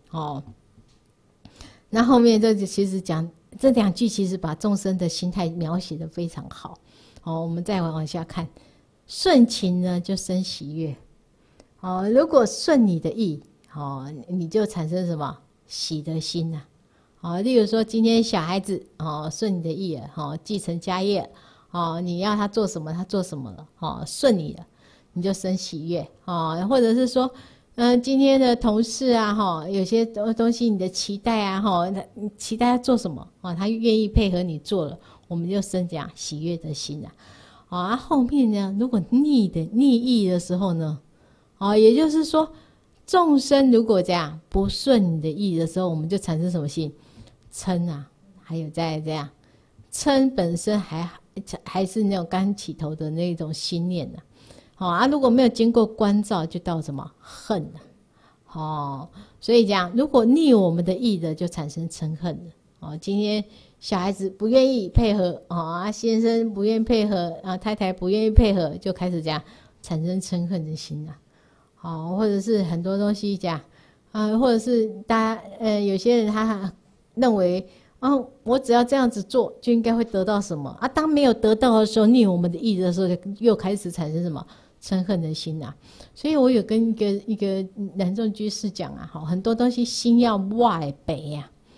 那后面这其实讲这两句其实把众生的心态描写得非常好我们再往下看，顺情呢就生喜悦如果顺你的意你就产生什么喜的心例如说今天小孩子顺你的意了继承家业你要他做什么他做什么了顺你了，你就生喜悦或者是说今天的同事有些东西你的期待你期待他做什么他愿意配合你做了，我们就生这样喜悦的心后面呢如果逆意的时候呢也就是说众生如果这样不顺你的意的时候，我们就产生什么心？嗔还有再这样嗔本身还是那种刚起头的那种心念如果没有经过关照就到什么恨所以这样如果逆我们的意的就产生嗔恨了今天小孩子不愿意配合先生不愿意配合太太不愿意配合，就开始这样产生嗔恨的心或者是很多东西这样或者是大家有些人他认为我只要这样子做就应该会得到什么当没有得到的时候，逆我们的意的时候，又开始产生什么嗔恨的心所以我有跟一个南众居士讲很多东西心要外北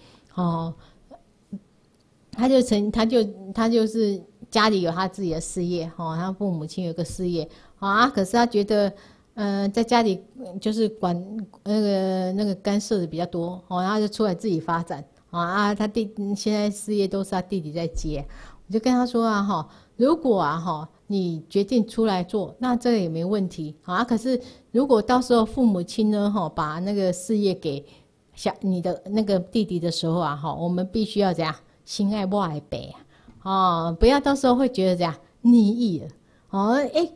他就是家里有他自己的事业他父母亲有个事业可是他觉得在家里就是管那个干涉的比较多他就出来自己发展他现在事业都是他弟弟在接，我就跟他说如果你决定出来做，那这个也没问题可是如果到时候父母亲呢把那个事业给你的那个弟弟的时候我们必须要这样心爱外北不要到时候会觉得这样逆意了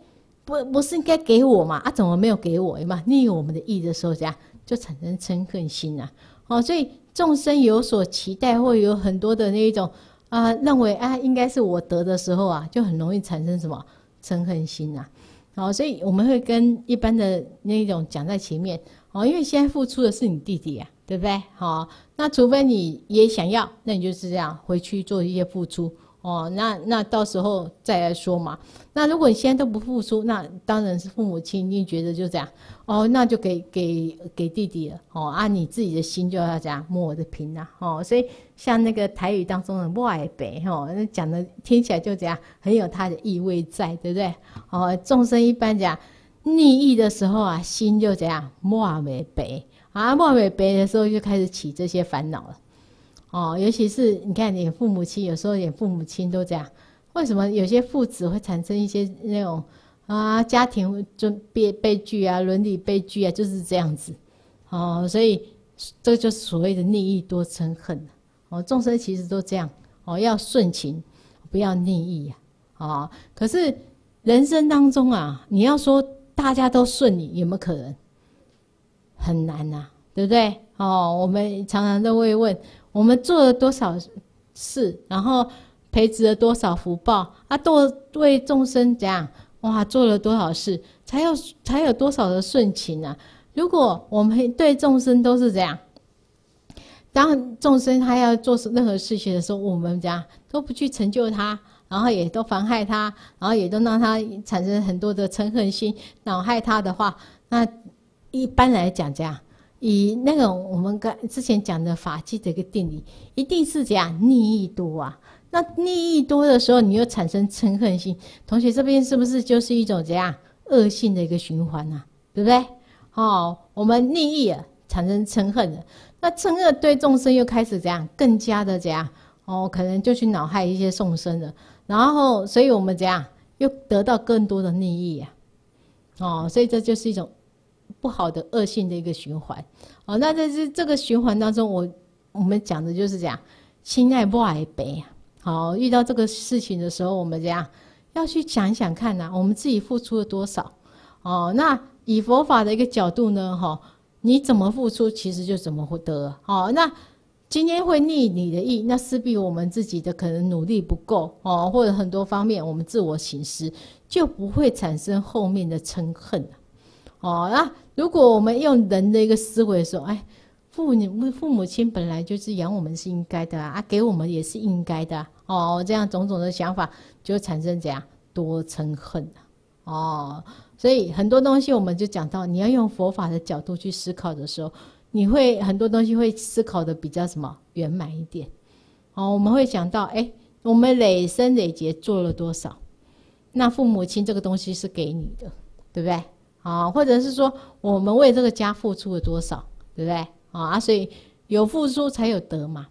不是应该给我嘛？啊，怎么没有给我？嘛，逆我们的意的时候，这样就产生嗔恨心啊。所以众生有所期待，或有很多的那一种认为应该是我得的时候啊，就很容易产生什么嗔恨心啊。所以我们会跟一般的那一种讲在前面因为现在付出的是你弟弟对不对？那除非你也想要，那你就是这样回去做一些付出那到时候再来说嘛。那如果你现在都不付出，那当然是父母亲你觉得就这样那就给弟弟了你自己的心就要这样摸着平所以像那个台语当中的外北讲的听起来就这样很有它的意味在，对不对？众生一般讲逆意的时候心就这样摸没北摸没北的时候就开始起这些烦恼了尤其是你看你父母亲，有时候连父母亲都这样，为什么有些父子会产生一些那种家庭就悲剧伦理悲剧就是这样子所以这个就是所谓的逆意多嗔恨众生其实都这样要顺情，不要逆意可是人生当中你要说大家都顺你，有没有可能？很难对不对？我们常常都会问，我们做了多少事，然后培植了多少福报都为众生怎样做了多少事，才有多少的顺情如果我们对众生都是这样，当众生他要做任何事情的时候，我们怎样都不去成就他，然后也都妨害他，然后也都让他产生很多的嗔恨心，恼害他的话，那一般来讲这样，以那种我们之前讲的法纪的一个定理，一定是这样逆意多那逆意多的时候，你又产生嗔恨心，同学这边是不是就是一种这样恶性的一个循环对不对？我们逆意产生嗔恨了，那嗔恨对众生又开始这样更加的这样可能就去恼害一些众生了，然后所以我们这样又得到更多的逆意所以这就是一种不好的恶性的一个循环那在这个循环当中，我们讲的就是这样亲爱不爱悲遇到这个事情的时候，我们这样要去想一想看我们自己付出了多少那以佛法的一个角度呢你怎么付出其实就怎么会得那今天会逆你的意，那势必我们自己的可能努力不够或者很多方面我们自我省思，就不会产生后面的嗔恨那如果我们用人的一个思维说父母亲本来就是养我们是应该的给我们也是应该的这样种种的想法就产生怎样多嗔恨所以很多东西我们就讲到，你要用佛法的角度去思考的时候，你会很多东西会思考的比较什么圆满一点我们会想到我们累生累劫做了多少，那父母亲这个东西是给你的，对不对或者是说我们为这个家付出了多少，对不对所以有付出才有得嘛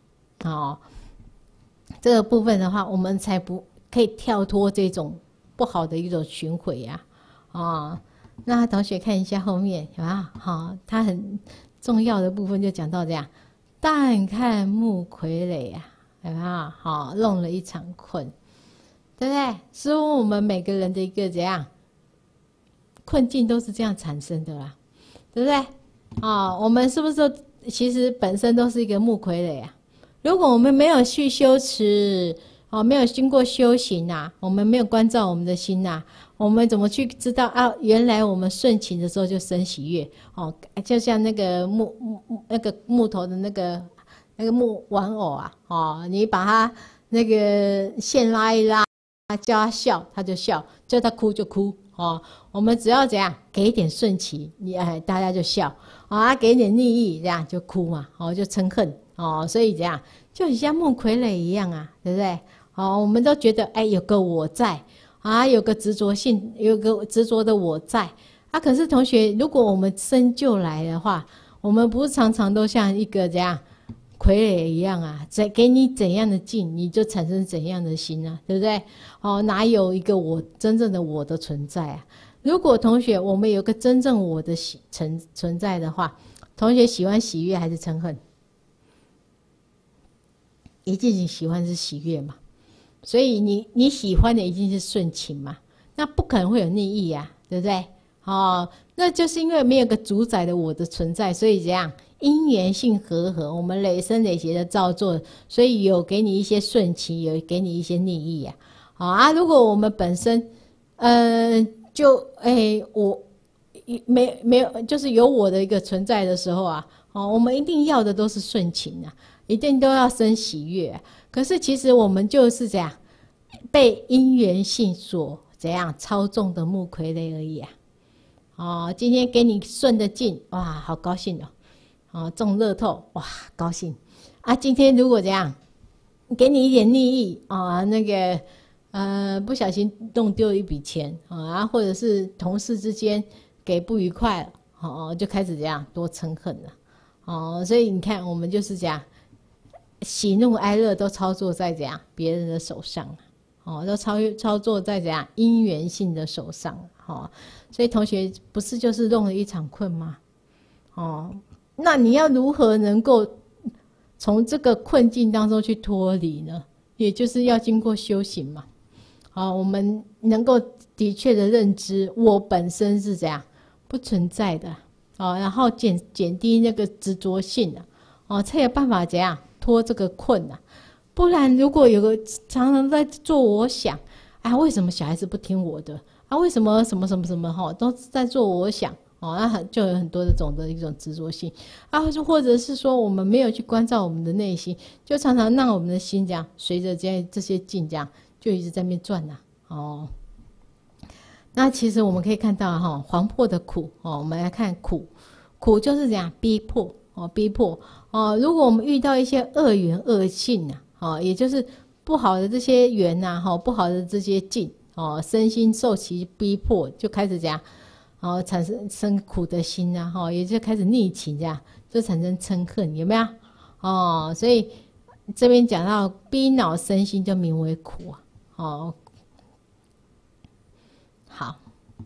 这个部分的话，我们才不可以跳脱这种不好的一种循环那同学看一下后面有没有它很重要的部分就讲到这样，但看木傀儡有没有弄了一场困，对不对？似乎我们每个人的一个怎样困境都是这样产生的对不对我们是不是其实本身都是一个木傀儡如果我们没有去修持没有经过修行我们没有关照我们的心我们怎么去知道原来我们顺情的时候就生喜悦就像那个木头的那个木玩偶你把它那个线拉一拉，叫他笑他就笑，叫他哭就哭我们只要怎样给一点顺其，大家就笑给一点逆意，这样就哭嘛就嗔恨所以这样就很像木傀儡一样对不对我们都觉得有个我在有个执着性，有个执着的我在可是同学，如果我们生就来的话，我们不是常常都像一个这样傀儡一样给你怎样的境，你就产生怎样的心对不对哪有一个我真正的我的存在如果同学我们有个真正我的存在的话，同学喜欢喜悦还是嗔恨？一定喜欢是喜悦嘛，所以你喜欢的一定是顺情嘛， 那不可能会有逆意呀，对不对？哦，那就是因为没有个主宰的我的存在，所以这样因缘性和合，我们累生累劫的造作，所以有给你一些顺情，有给你一些逆意呀。好啊，如果我们本身，我没有，就是有我的一个存在的时候啊，我们一定要的都是顺情啊，一定都要生喜悦啊。可是其实我们就是这样，被因缘性所怎样操纵的木傀儡而已啊。今天给你顺的劲，哇，好高兴哦。中乐透，哇，高兴啊。今天如果怎样，给你一点利益啊，不小心弄丢一笔钱啊，或者是同事之间给不愉快了，就开始这样多嗔恨了，所以你看，我们就是这样，喜怒哀乐都操作在这样别人的手上，都操作在这样因缘性的手上，所以同学不是就是弄了一场困吗？那你要如何能够从这个困境当中去脱离呢？也就是要经过修行嘛。我们能够的确的认知我本身是怎样不存在的，然后减低那个执着性才有办法怎样脱这个困不然如果有个常常在做我想，为什么小孩子不听我的为什么什么什么什么都在做我想那就有很多的一种执着性或者是说我们没有去关照我们的内心，就常常让我们的心这样随着这些境这样就一直在那边转那其实我们可以看到黄破的苦我们来看苦就是这样逼迫如果我们遇到一些恶缘恶性也就是不好的这些缘不好的这些境身心受其逼迫，就开始这样产生苦的心也就开始逆情这样，就产生嗔恨，有没有所以这边讲到逼恼身心就名为苦好，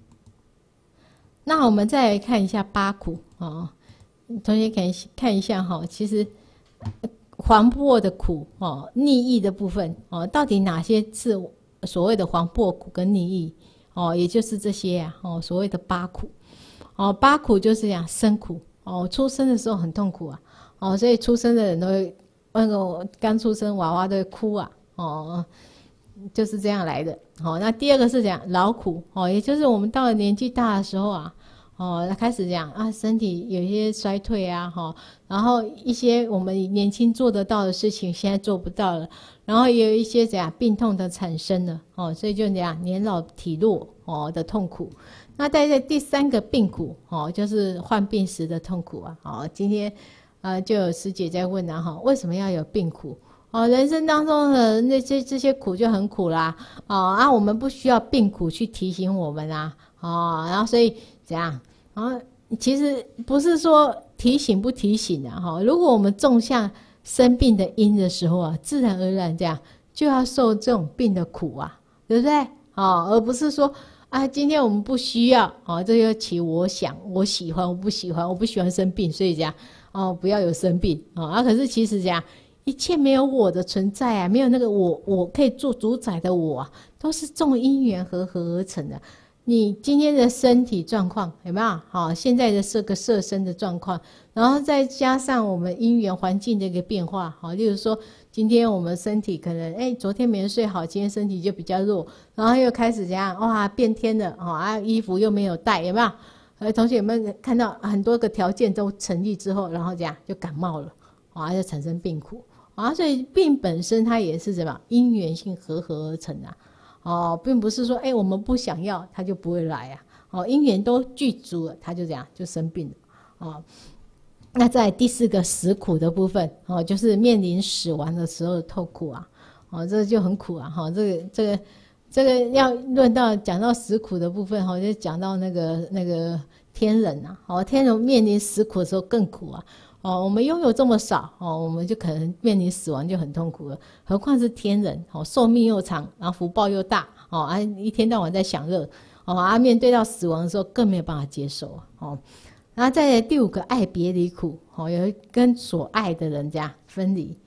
那我们再来看一下八苦同学可以看一下其实黄破的苦逆意的部分到底哪些是所谓的黄破苦跟逆意也就是这些所谓的八苦八苦就是讲生苦出生的时候很痛苦所以出生的人都会刚出生娃娃都会哭就是这样来的那第二个是讲劳苦也就是我们到了年纪大的时候开始讲身体有一些衰退然后一些我们年轻做得到的事情现在做不到了，然后也有一些病痛的产生了所以就年老体弱的痛苦。那在第三个病苦就是患病时的痛苦今天就有师姐在问为什么要有病苦人生当中的这些苦就很苦啦我们不需要病苦去提醒我们然后所以怎样其实不是说提醒不提醒如果我们种下生病的因的时候自然而然这样就要受这种病的苦对不对而不是说今天我们不需要这就起我想我喜欢我不喜欢，我不喜欢生病，所以这样不要有生病可是其实这样一切没有我的存在没有那个我可以做主宰的我都是众因缘和合而成的。你今天的身体状况有没有现在的这个色身的状况，然后再加上我们因缘环境的一个变化例如说今天我们身体可能昨天没人睡好，今天身体就比较弱，然后又开始这样变天了衣服又没有带，有没有同学有没有看到很多个条件都成立之后，然后这样就感冒了就产生病苦所以病本身它也是什么因缘性和合而成并不是说我们不想要它就不会来因缘都具足了，它就这样就生病了那在第四个死苦的部分就是面临死亡的时候的痛苦这就很苦这个要论到讲到死苦的部分就讲到那个天人天人面临死苦的时候更苦我们拥有这么少我们就可能面临死亡就很痛苦了，何况是天人寿命又长，然后福报又大一天到晚在享乐面对到死亡的时候更没有办法接受然后在第五个爱别离苦有跟所爱的人家分离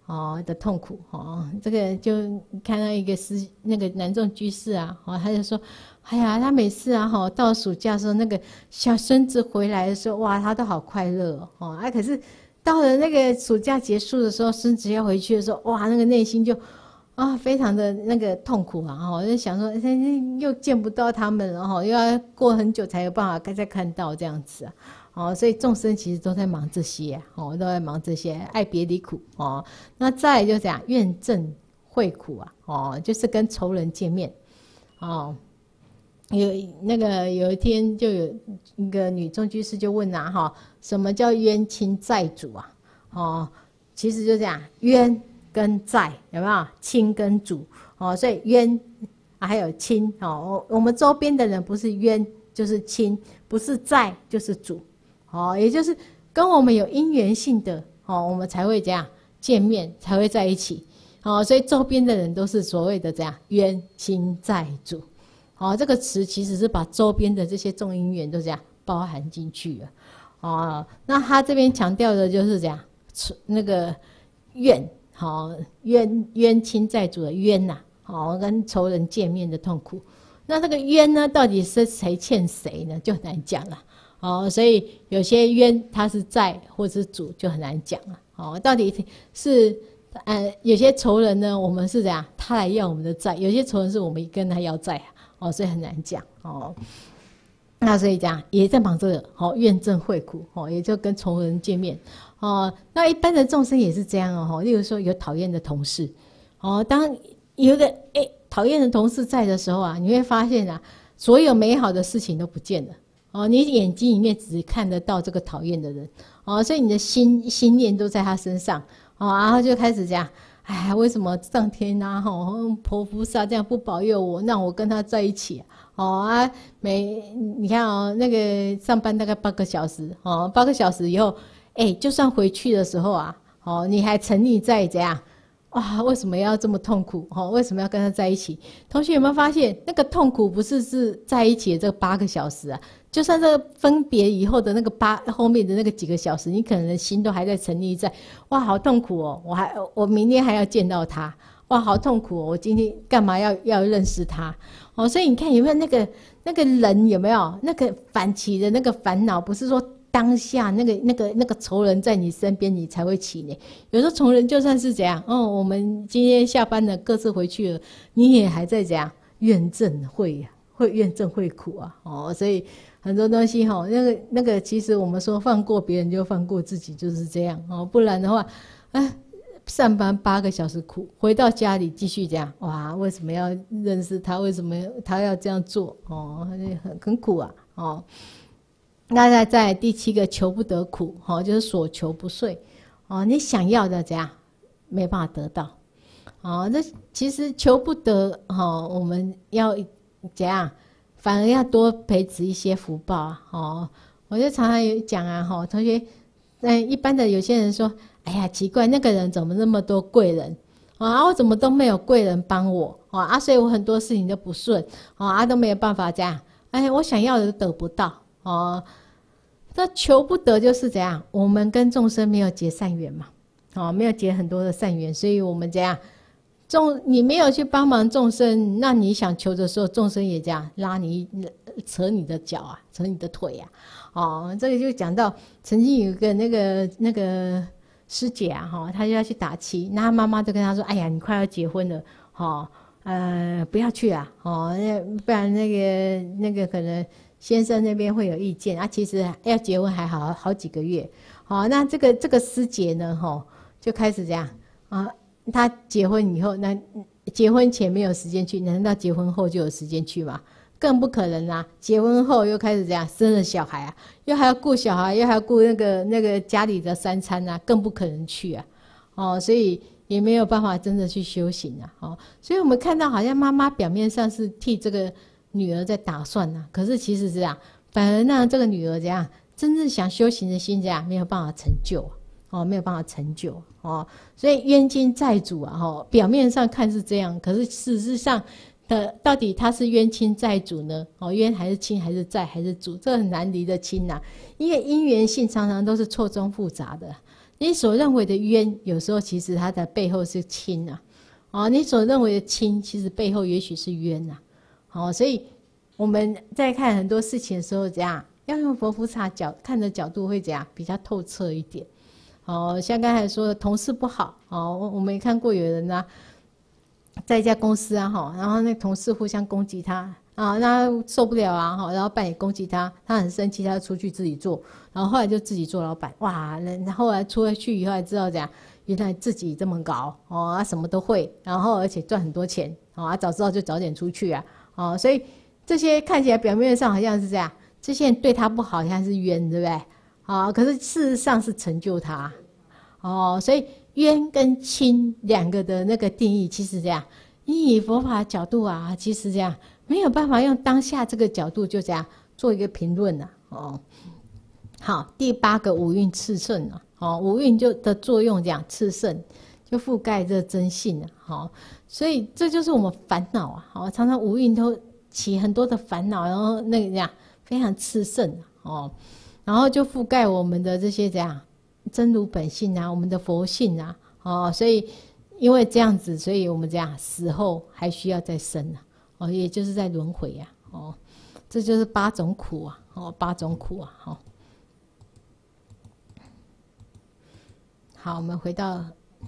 的痛苦这个就看到一个那个男众居士啊他就说，哎呀，他每次啊到暑假的时候，那个小孙子回来的时候，哇，他都好快乐可是到了那个暑假结束的时候，孙子要回去的时候，哇，那个内心就非常的那个痛苦我就想说又见不到他们了又要过很久才有办法再看到这样子所以众生其实都在忙这些都在忙这些爱别离苦那再来就这样怨憎会苦就是跟仇人见面有一天就有一个女众居士就问什么叫冤亲债主其实就这样，冤跟债有没有？亲跟主所以冤还有亲我们周边的人不是冤就是亲，不是债就是主也就是跟我们有因缘性的我们才会这样见面，才会在一起所以周边的人都是所谓的这样冤亲债主这个词其实是把周边的这些众因缘都这样包含进去了那他这边强调的就是这样那个怨冤亲债主的冤跟仇人见面的痛苦。那这个冤呢，到底是谁欠谁呢，就很难讲了所以有些冤他是债或是主就很难讲了到底是有些仇人呢，我们是怎样他来要我们的债，有些仇人是我们跟他要债所以很难讲那所以这样也在忙这个怨憎会苦也就跟仇人见面那一般的众生也是这样例如说有讨厌的同事当有一个讨厌的同事在的时候你会发现所有美好的事情都不见了你眼睛里面只看得到这个讨厌的人所以你的心念都在他身上然后就开始这样，哎，为什么上天佛菩萨这样不保佑我，让我跟他在一起你看那个上班大概8个小时8个小时以后就算回去的时候你还沉溺在怎样哇，为什么要这么痛苦为什么要跟他在一起？同学有没有发现那个痛苦不是在一起的这个8个小时就算这个分别以后的那个后面的那个几个小时，你可能心都还在沉溺在哇好痛苦我明天还要见到他，哇好痛苦我今天干嘛要认识他所以你看有没有那个人有没有那个反起的那个烦恼，不是说当下那个仇人在你身边你才会起呢，有时候仇人就算是怎样我们今天下班了各自回去了，你也还在怎样怨憎会怨憎会苦所以很多东西那个其实我们说放过别人就放过自己就是这样不然的话上班8个小时苦，回到家里继续这样哇为什么要认识他，为什么他要这样做很苦那在第7个求不得苦就是所求不遂你想要的怎样没办法得到那其实求不得我们要怎样反而要多培植一些福报我就常常有讲同学一般的有些人说哎呀奇怪那个人怎么那么多贵人我怎么都没有贵人帮我所以我很多事情都不顺都没有办法这样我想要的都得不到那求不得就是怎样我们跟众生没有结善缘嘛没有结很多的善缘，所以我们这样你没有去帮忙众生，那你想求的时候众生也这样拉你扯你的脚扯你的腿这个就讲到曾经有一个那个师姐她就要去打七，那她妈妈就跟她说哎呀你快要结婚了不要去不然那个可能先生那边会有意见其实要结婚还好几个月那这个师姐呢就开始这样她结婚以后，那结婚前没有时间去，难道结婚后就有时间去吗？更不可能结婚后又开始这样生了小孩又还要顾小孩，又还要顾那个家里的3餐更不可能去所以也没有办法真的去修行所以我们看到好像妈妈表面上是替这个女儿在打算可是其实是这样，反而让这个女儿这样真正想修行的心这样没有办法成就没有办法成就所以冤亲债主表面上看是这样，可是事实上到底他是冤亲债主呢冤还是亲还是债还是主，这很难离得清因为因缘性常常都是错综复杂的， 你所认为的冤，有时候其实它的背后是亲啊。你所认为的亲，其实背后也许是冤呐。所以我们在看很多事情的时候，这样要用佛菩萨看的角度会这样比较透彻一点。像刚才说的同事不好，我们也看过有人啊，在一家公司啊，然后那同事互相攻击他啊，那受不了啊，然后半夜攻击他，他很生气，他就出去自己做，然后后来就自己做老板，哇，后来出去以后才知道这样，原来自己这么高什么都会，然后而且赚很多钱早知道就早点出去啊，所以这些看起来表面上好像是这样，这些人对他不好，好像是冤，对不对？可是事实上是成就他所以冤跟亲两个的那个定义，其实这样，以佛法的角度啊，其实这样没有办法用当下这个角度就这样做一个评论好，第8个五蕴炽盛五蕴就的作用这样炽盛，就覆盖这真性所以这就是我们烦恼常常五蕴都起很多的烦恼，然后那个这样非常炽盛然后就覆盖我们的这些这样真如本性我们的佛性所以因为这样子，所以我们这样死后还需要再生也就是在轮回这就是8种苦8种苦好，我们回到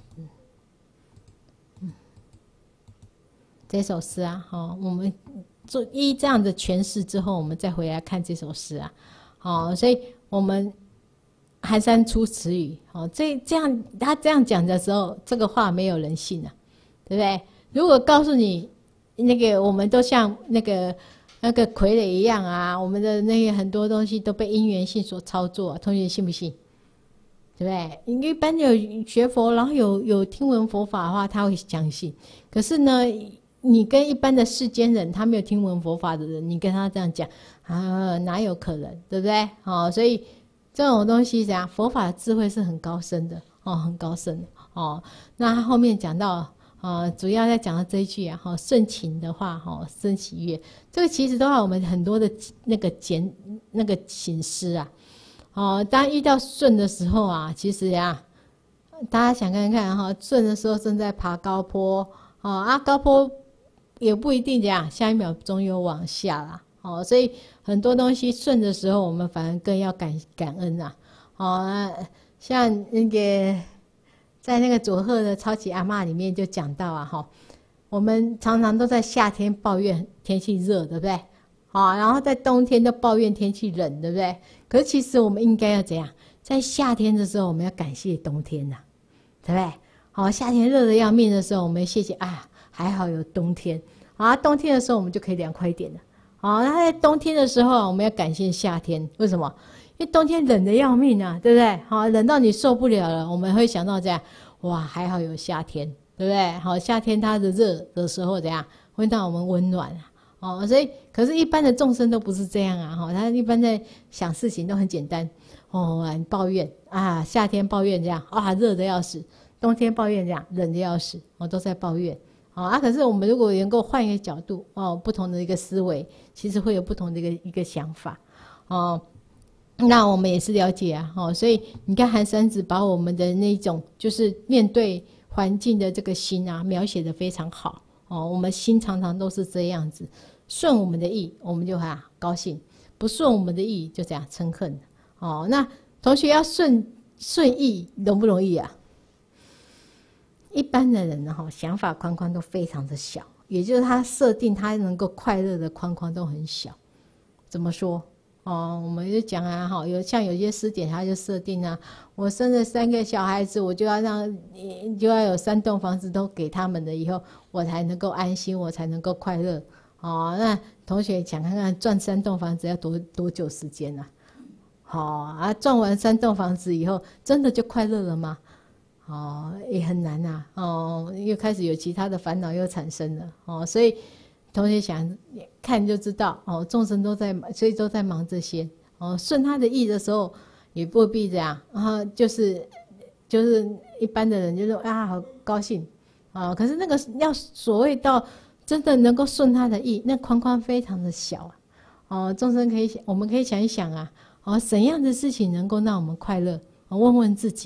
这首诗我们做这样的诠释之后，我们再回来看这首诗所以我们寒山出此语这样他这样讲的时候，这个话没有人信对不对？如果告诉你那个我们都像那个傀儡一样我们的那些很多东西都被因缘性所操作，同学信不信？对不对？一般有学佛然后有听闻佛法的话，他会相信。可是呢，你跟一般的世间人，他没有听闻佛法的人，你跟他这样讲哪有可能？对不对？所以这种东西怎样？佛法的智慧是很高深的很高深的那他后面讲到主要在讲到这一句盛情的话生喜悦，这个其实都有我们很多的那个醒思当遇到顺的时候其实大家想看看顺的时候正在爬高坡高坡也不一定这样，下一秒钟又往下啦所以很多东西顺的时候，我们反而更要感恩像那个在那个佐贺的超级阿嬷里面就讲到我们常常都在夏天抱怨天气热，对不对？然后在冬天都抱怨天气冷，对不对？可是其实我们应该要怎样？在夏天的时候，我们要感谢冬天对不对？夏天热得要命的时候，我们谢谢还好有冬天冬天的时候我们就可以凉快一点了那在冬天的时候，我们要感谢夏天，为什么？因为冬天冷得要命对不对？冷到你受不了了，我们会想到这样，哇，还好有夏天，对不对？夏天它的热的时候怎样会让我们温暖所以可是一般的众生都不是这样他一般在想事情都很简单抱怨夏天抱怨这样热得要死，冬天抱怨这样冷得要死都在抱怨可是我们如果能够换一个角度不同的一个思维，其实会有不同的一个想法那我们也是了解所以你看寒山子把我们的那种就是面对环境的这个心描写得非常好我们心常常都是这样子，顺我们的意我们就高兴，不顺我们的意就这样嗔恨那同学要顺意容不容易一般的人想法框框都非常的小，也就是他设定他能够快乐的框框都很小。怎么说我们就讲像有些师姐他就设定我生了3个小孩子，我就要有3栋房子都给他们的，以后我才能够安心，我才能够快乐那同学想看看赚3栋房子要多久时间赚完3栋房子以后真的就快乐了吗？也很难又开始有其他的烦恼又产生了所以同学想看就知道众生所以都在忙这些顺他的意的时候也不必这样就是一般的人就是好高兴可是那个要所谓到真的能够顺他的意，那框框非常的小众生我们可以想一想怎样的事情能够让我们快乐问问自己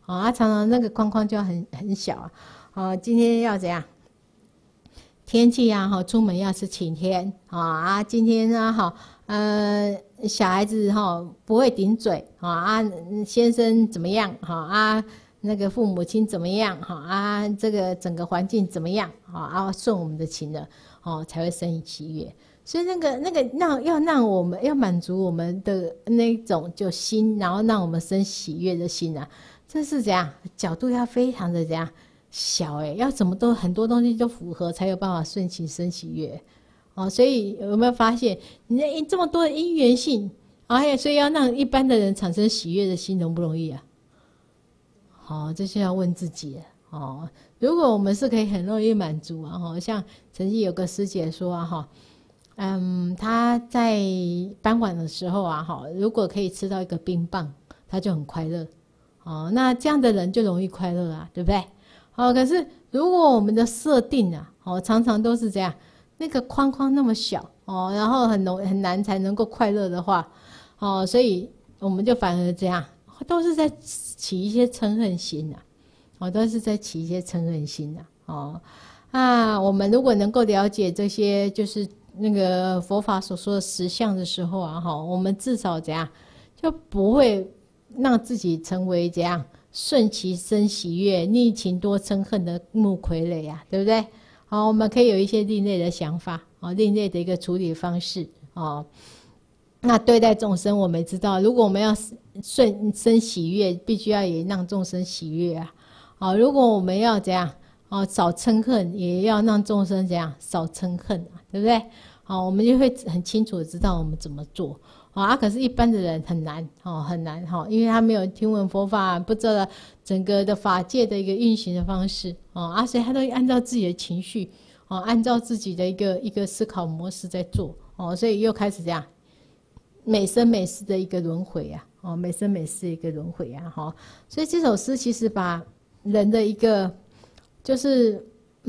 常常那个框框就很小今天要怎样？天气出门要是晴天今天呢小孩子不会顶嘴先生怎么样那个父母亲怎么样这个整个环境怎么样顺我们的情了才会生喜悦。所以要让我们要满足我们的那种就心，然后让我们生喜悦的心这是怎样角度要非常的怎样小要怎么都很多东西都符合，才有办法顺其生喜悦所以有没有发现你这么多的因缘性所以要让一般的人产生喜悦的心容不容易这就要问自己了如果我们是可以很容易满足像曾经有个师姐说他在傍晚的时候如果可以吃到一个冰棒，他就很快乐那这样的人就容易快乐对不对可是如果我们的设定常常都是这样，那个框框那么小然后很难才能够快乐的话所以我们就反而这样都是在起一些嗔恨心都是在起一些嗔恨心我们如果能够了解这些就是那个佛法所说的实相的时候我们至少怎样就不会让自己成为怎样顺其生喜悦，逆情多嗔恨的木傀儡对不对我们可以有一些另类的想法另类的一个处理方式那对待众生我们也知道，如果我们要顺生喜悦，必须要也让众生喜悦如果我们要怎样少嗔恨，也要让众生怎样少嗔恨对不对我们就会很清楚的知道我们怎么做可是一般的人很难很难因为他没有听闻佛法，不知道整个的法界的一个运行的方式所以他都按照自己的情绪按照自己的一个思考模式在做所以又开始这样每生每世的一个轮回每生每世的一个轮回所以这首诗其实把人的一个就是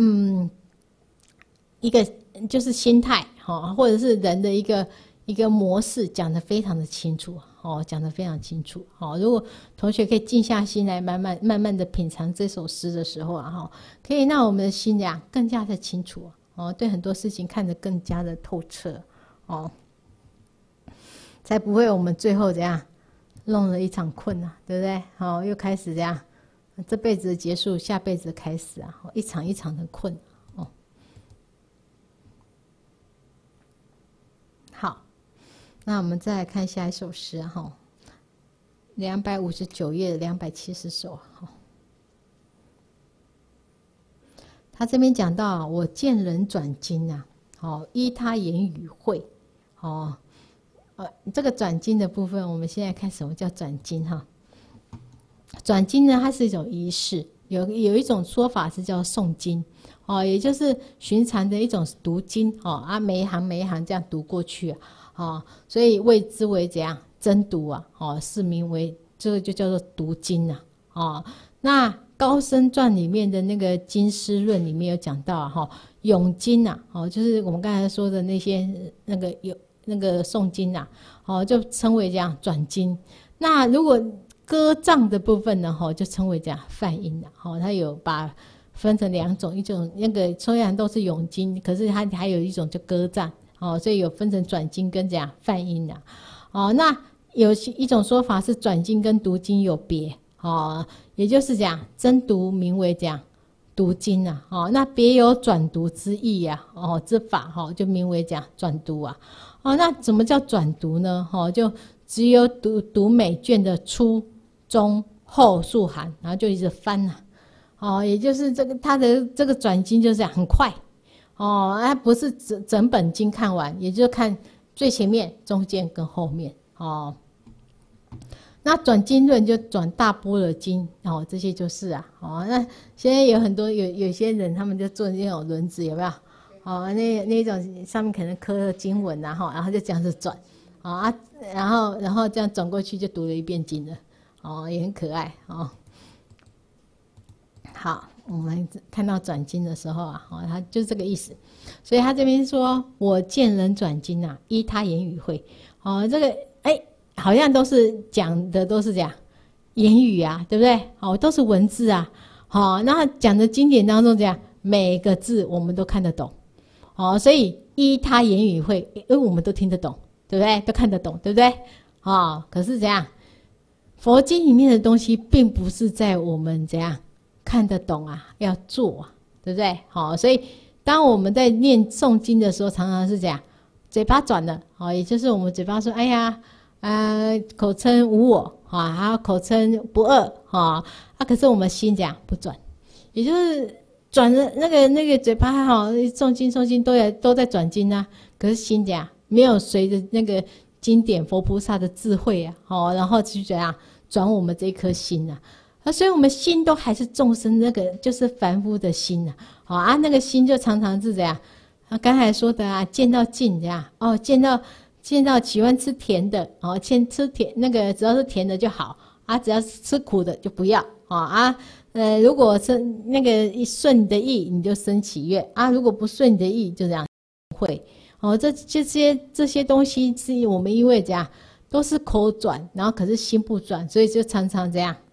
一个就是心态或者是人的一个模式讲得非常的清楚讲得非常清楚如果同学可以静下心来慢慢的品尝这首诗的时候可以让我们的心更加的清楚对很多事情看得更加的透彻才不会我们最后怎样弄了一场困对不对又开始这样这辈子的结束，下辈子的开始一场一场的困好，那我们再来看下一首诗259页的270首他这边讲到我见人转经依他言语会这个转经的部分，我们现在看什么叫转经转经呢，它是一种仪式，有一种说法是叫诵经也就是寻常的一种读经每一行每一行这样读过去所以谓之为怎样真读是名为这个就叫做读经那高僧传里面的那个经师论里面有讲到咏经就是我们刚才说的那些那个诵经就称为这样转经。那如果歌唱的部分呢就称为这样梵音它有把分成两种，一种那个虽然都是咏经，可是它还有一种就歌唱所以有分成转经跟这样梵音那有一种说法是转经跟读经有别也就是这样真读名为这样读经那别有转读之意之法就名为这样转读那怎么叫转读呢就只有读每卷的初中后数行，然后就一直翻也就是这个它的这个转经就是这样很快它不是整本经看完，也就是看最前面中间跟后面那转经论就转大般若经这些就是那现在有很多有些人他们就做那种轮子，有没有那种上面可能刻了经文然后就这样子转然后这样转过去就读了一遍经了也很可爱好，我们看到转经的时候它就是这个意思。所以他这边说我见人转经依他言语会这个好像都是讲的都是这样言语啊，对不对？哦，都是文字啊。好，那讲的经典当中这样，每个字我们都看得懂。哦，所以依他言语会，因为我们都听得懂，对不对？都看得懂，对不对？可是怎样？佛经里面的东西，并不是在我们怎样看得懂啊，要做啊，对不对？所以当我们在念诵经的时候，常常是这样，嘴巴转了，也就是我们嘴巴说，哎呀，口称无我还有口称不二可是我们心这样不转，也就是转的那个嘴巴诵经都在转经啊，可是心这样没有随着那个经典佛菩萨的智慧然后去怎样转我们这一颗心所以我们心都还是众生那个就是凡夫的心那个心就常常是怎样刚才说的见到净这样见到喜欢吃甜的吃甜那个只要是甜的就好只要是吃苦的就不要如果是那个顺你的意，你就生喜悦如果不顺你的意，就这样会这些东西是我们因为这样都是口转，然后可是心不转，所以就常常这样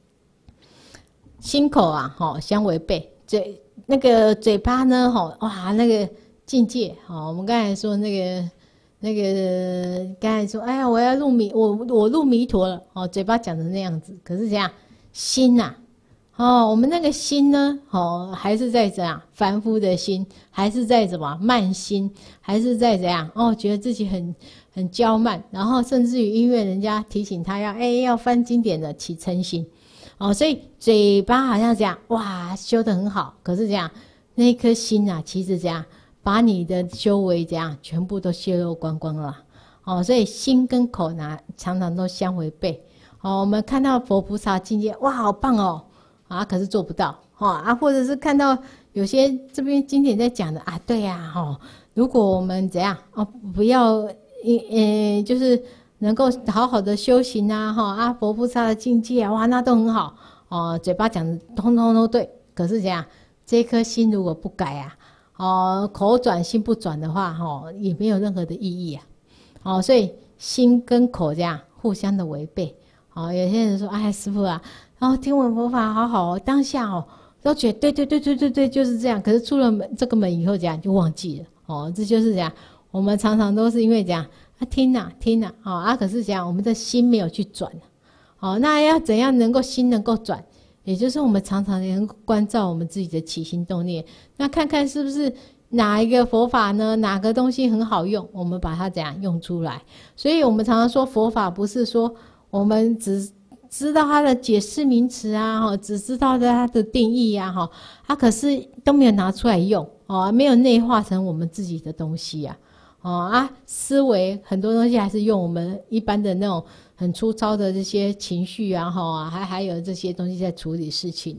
心口相违背。那个嘴巴呢那个境界我们刚才说那个刚才说哎呀我要入迷我入弥陀了嘴巴讲的那样子，可是这样心我们那个心呢还是在怎样凡夫的心，还是在什么慢心，还是在怎样觉得自己很骄慢，然后甚至于因为人家提醒他要翻经典的起嗔心所以嘴巴好像这样哇修得很好，可是这样那颗心其实这样把你的修为这样全部都泄露光光了所以心跟口常常都相违背我们看到佛菩萨境界哇好棒可是做不到或者是看到有些这边经典在讲的对如果我们怎样不要就是能够好好的修行佛菩萨的境界哇那都很好嘴巴讲的通通都对，可是怎样这颗心如果不改口转心不转的话也没有任何的意义所以心跟口这样互相的违背有些人说哎师父听闻佛法好好当下都觉得对就是这样，可是出了这个门以后这样就忘记了这就是这样我们常常都是因为这样听可是这样我们的心没有去转那要怎样能够心能够转，也就是我们常常能够关照我们自己的起心动念，那看看是不是哪一个佛法呢，哪个东西很好用，我们把它怎样用出来。所以我们常常说佛法不是说我们只知道它的解释名词只知道它的定义可是都没有拿出来用没有内化成我们自己的东西思维很多东西还是用我们一般的那种很粗糙的这些情绪还有这些东西在处理事情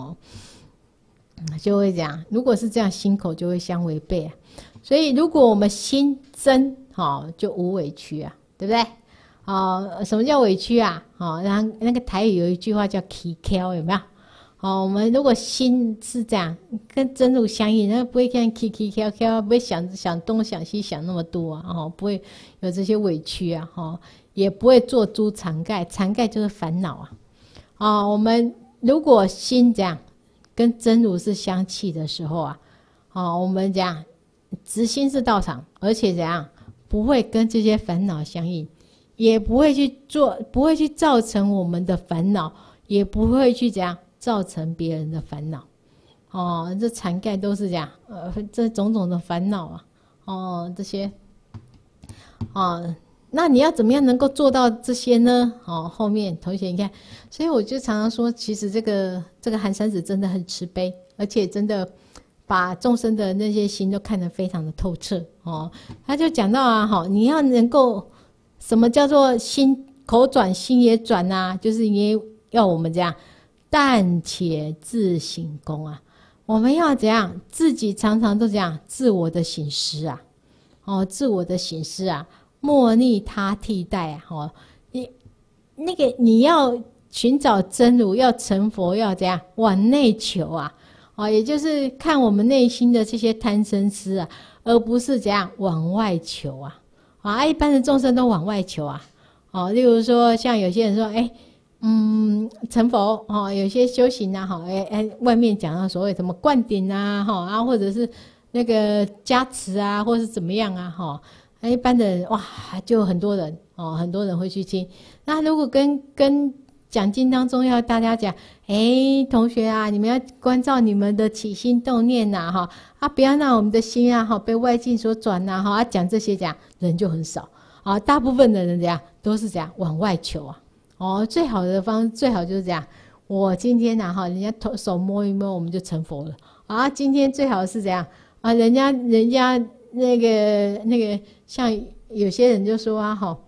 就会这样，如果是这样心口就会相违背所以如果我们心真就无委屈对不对什么叫委屈然后那个台语有一句话叫起翘，有没有我们如果心是这样跟真如相应，那不会看起翘翘，不会想东想西想那么多不会有这些委屈也不会做诸缠盖，缠盖就是烦恼我们如果心这样跟真如是相契的时候我们这样直心是道场，而且怎样不会跟这些烦恼相应，也不会去造成我们的烦恼，也不会去怎样造成别人的烦恼这缠盖都是这样这种种的烦恼这些那你要怎么样能够做到这些呢后面同学你看，所以我就常常说其实这个寒山子真的很慈悲，而且真的把众生的那些心都看得非常的透彻他就讲到你要能够什么叫做心口转心也转就是你要我们这样但且自省功我们要怎样自己常常都这样自我的省思自我的省思莫逆他替代你要寻找真如，要成佛，要怎样往内求也就是看我们内心的这些贪嗔痴而不是怎样往外求一般的众生都往外求例如说像有些人说成佛有些修行啊外面讲到所谓什么灌顶啊或者是那个加持啊，或是怎么样啊一般的人哇就很多人很多人会去听。那如果跟讲经当中要大家讲，同学啊，你们要关照你们的起心动念呐不要让我们的心啊被外境所转呐讲这些讲人就很少大部分的人这样都是这样往外求最好就是这样，我今天人家手摸一摸我们就成佛了今天最好是这样人家那个像有些人就说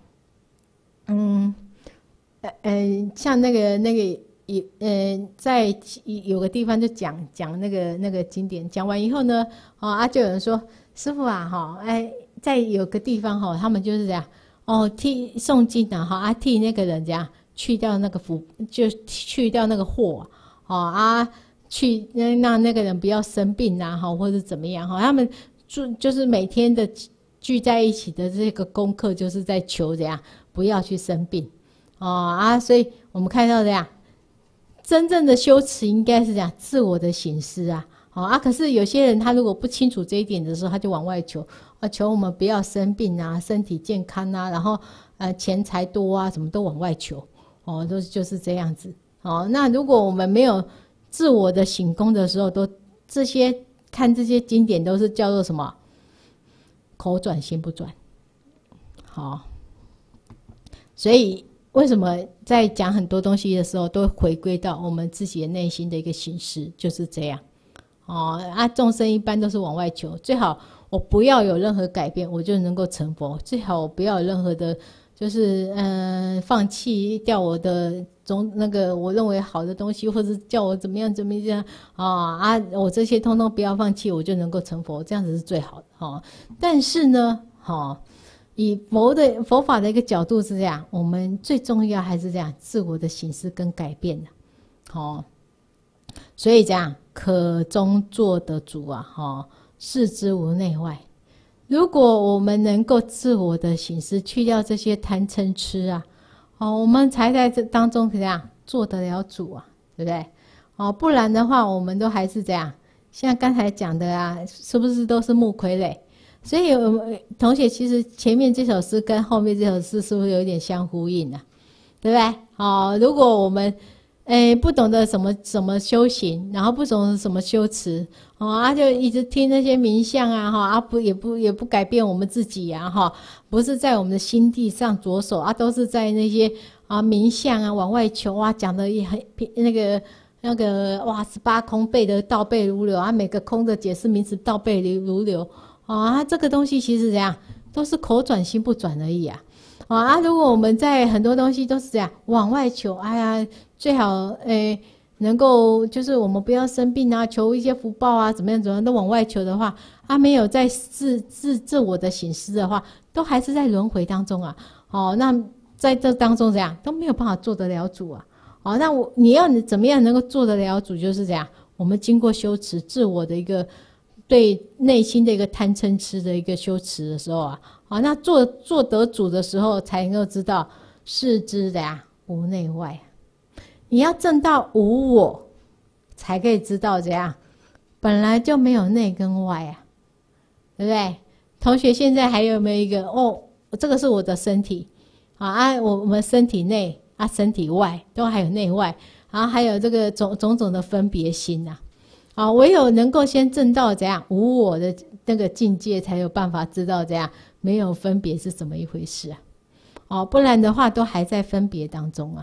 像那个在有个地方就讲那个经典，讲完以后呢就有人说师父在有个地方他们就是这样替诵经替那个人这样去掉那个就去掉那个祸去让那个人不要生病或者怎么样他们就是每天的聚在一起的这个功课就是在求这样不要去生病所以我们看到这样真正的修持应该是这样自我的省思可是有些人他如果不清楚这一点的时候，他就往外求求我们不要生病身体健康然后钱财多什么都往外求就是这样子那如果我们没有自我的省功的时候，都看这些经典都是叫做什么口转心不转所以为什么在讲很多东西的时候都回归到我们自己的内心的一个形式，就是这样众生一般都是往外求，最好我不要有任何改变我就能够成佛，最好我不要有任何的就是放弃掉我的那个我认为好的东西，或者叫我怎么样我这些通通不要放弃我就能够成佛，这样子是最好的但是呢以佛法的一个角度是这样，我们最重要还是这样自我的省思跟改变所以这样可中做得主视之无内外。如果我们能够自我的省思，去掉这些贪嗔痴我们才在这当中怎样做得了主对不对不然的话我们都还是这样，像刚才讲的是不是都是木傀儡？所以同学其实前面这首诗跟后面这首诗是不是有点相呼应对不对如果我们不懂得什么修行，然后不懂得什么修持就一直听那些名相也不改变我们自己不是在我们的心地上着手都是在那些名相往外求讲的也很那个18空背的倒背如流每个空的解释名词倒背如流这个东西其实怎样都是口转心不转而已如果我们在很多东西都是这样往外求，最好能够就是我们不要生病求一些福报怎么样都往外求的话没有在自我的省思的话，都还是在轮回当中那在这当中怎样都没有办法做得了主那你要怎么样能够做得了主，就是这样我们经过修持自我的一个对内心的一个贪嗔痴的一个修持的时候那做得主的时候才能够知道视之的无内外。你要证到无我才可以知道这样本来就没有内跟外对不对？同学现在还有没有一个这个是我的身体我们身体内身体外都还有内外，然后还有这个种种的分别心唯有能够先证到怎样无我的那个境界，才有办法知道怎样没有分别是怎么一回事不然的话都还在分别当中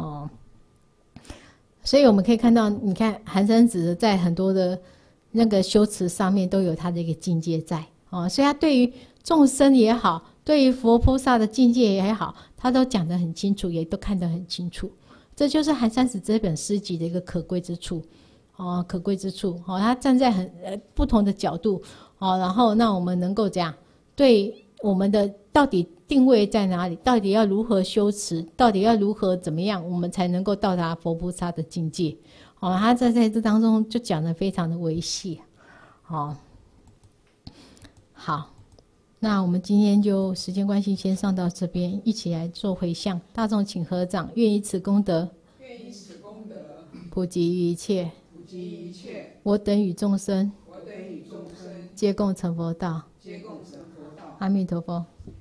所以我们可以看到，你看寒山子在很多的那个修持上面都有他的一个境界在所以他对于众生也好，对于佛菩萨的境界也好，他都讲得很清楚，也都看得很清楚。这就是寒山子这本诗集的一个可贵之处可贵之处他站在很不同的角度然后那我们能够这样对我们的到底定位在哪里，到底要如何修持，到底要如何怎么样我们才能够到达佛菩萨的境界他在这当中就讲得非常的微细好，那我们今天就时间关系先上到这边，一起来做回向。大众请合掌，愿以此功德普及于一切， 普及一切， 我等与众生我等与众生皆共成佛道。 皆共成佛道。 阿弥陀佛。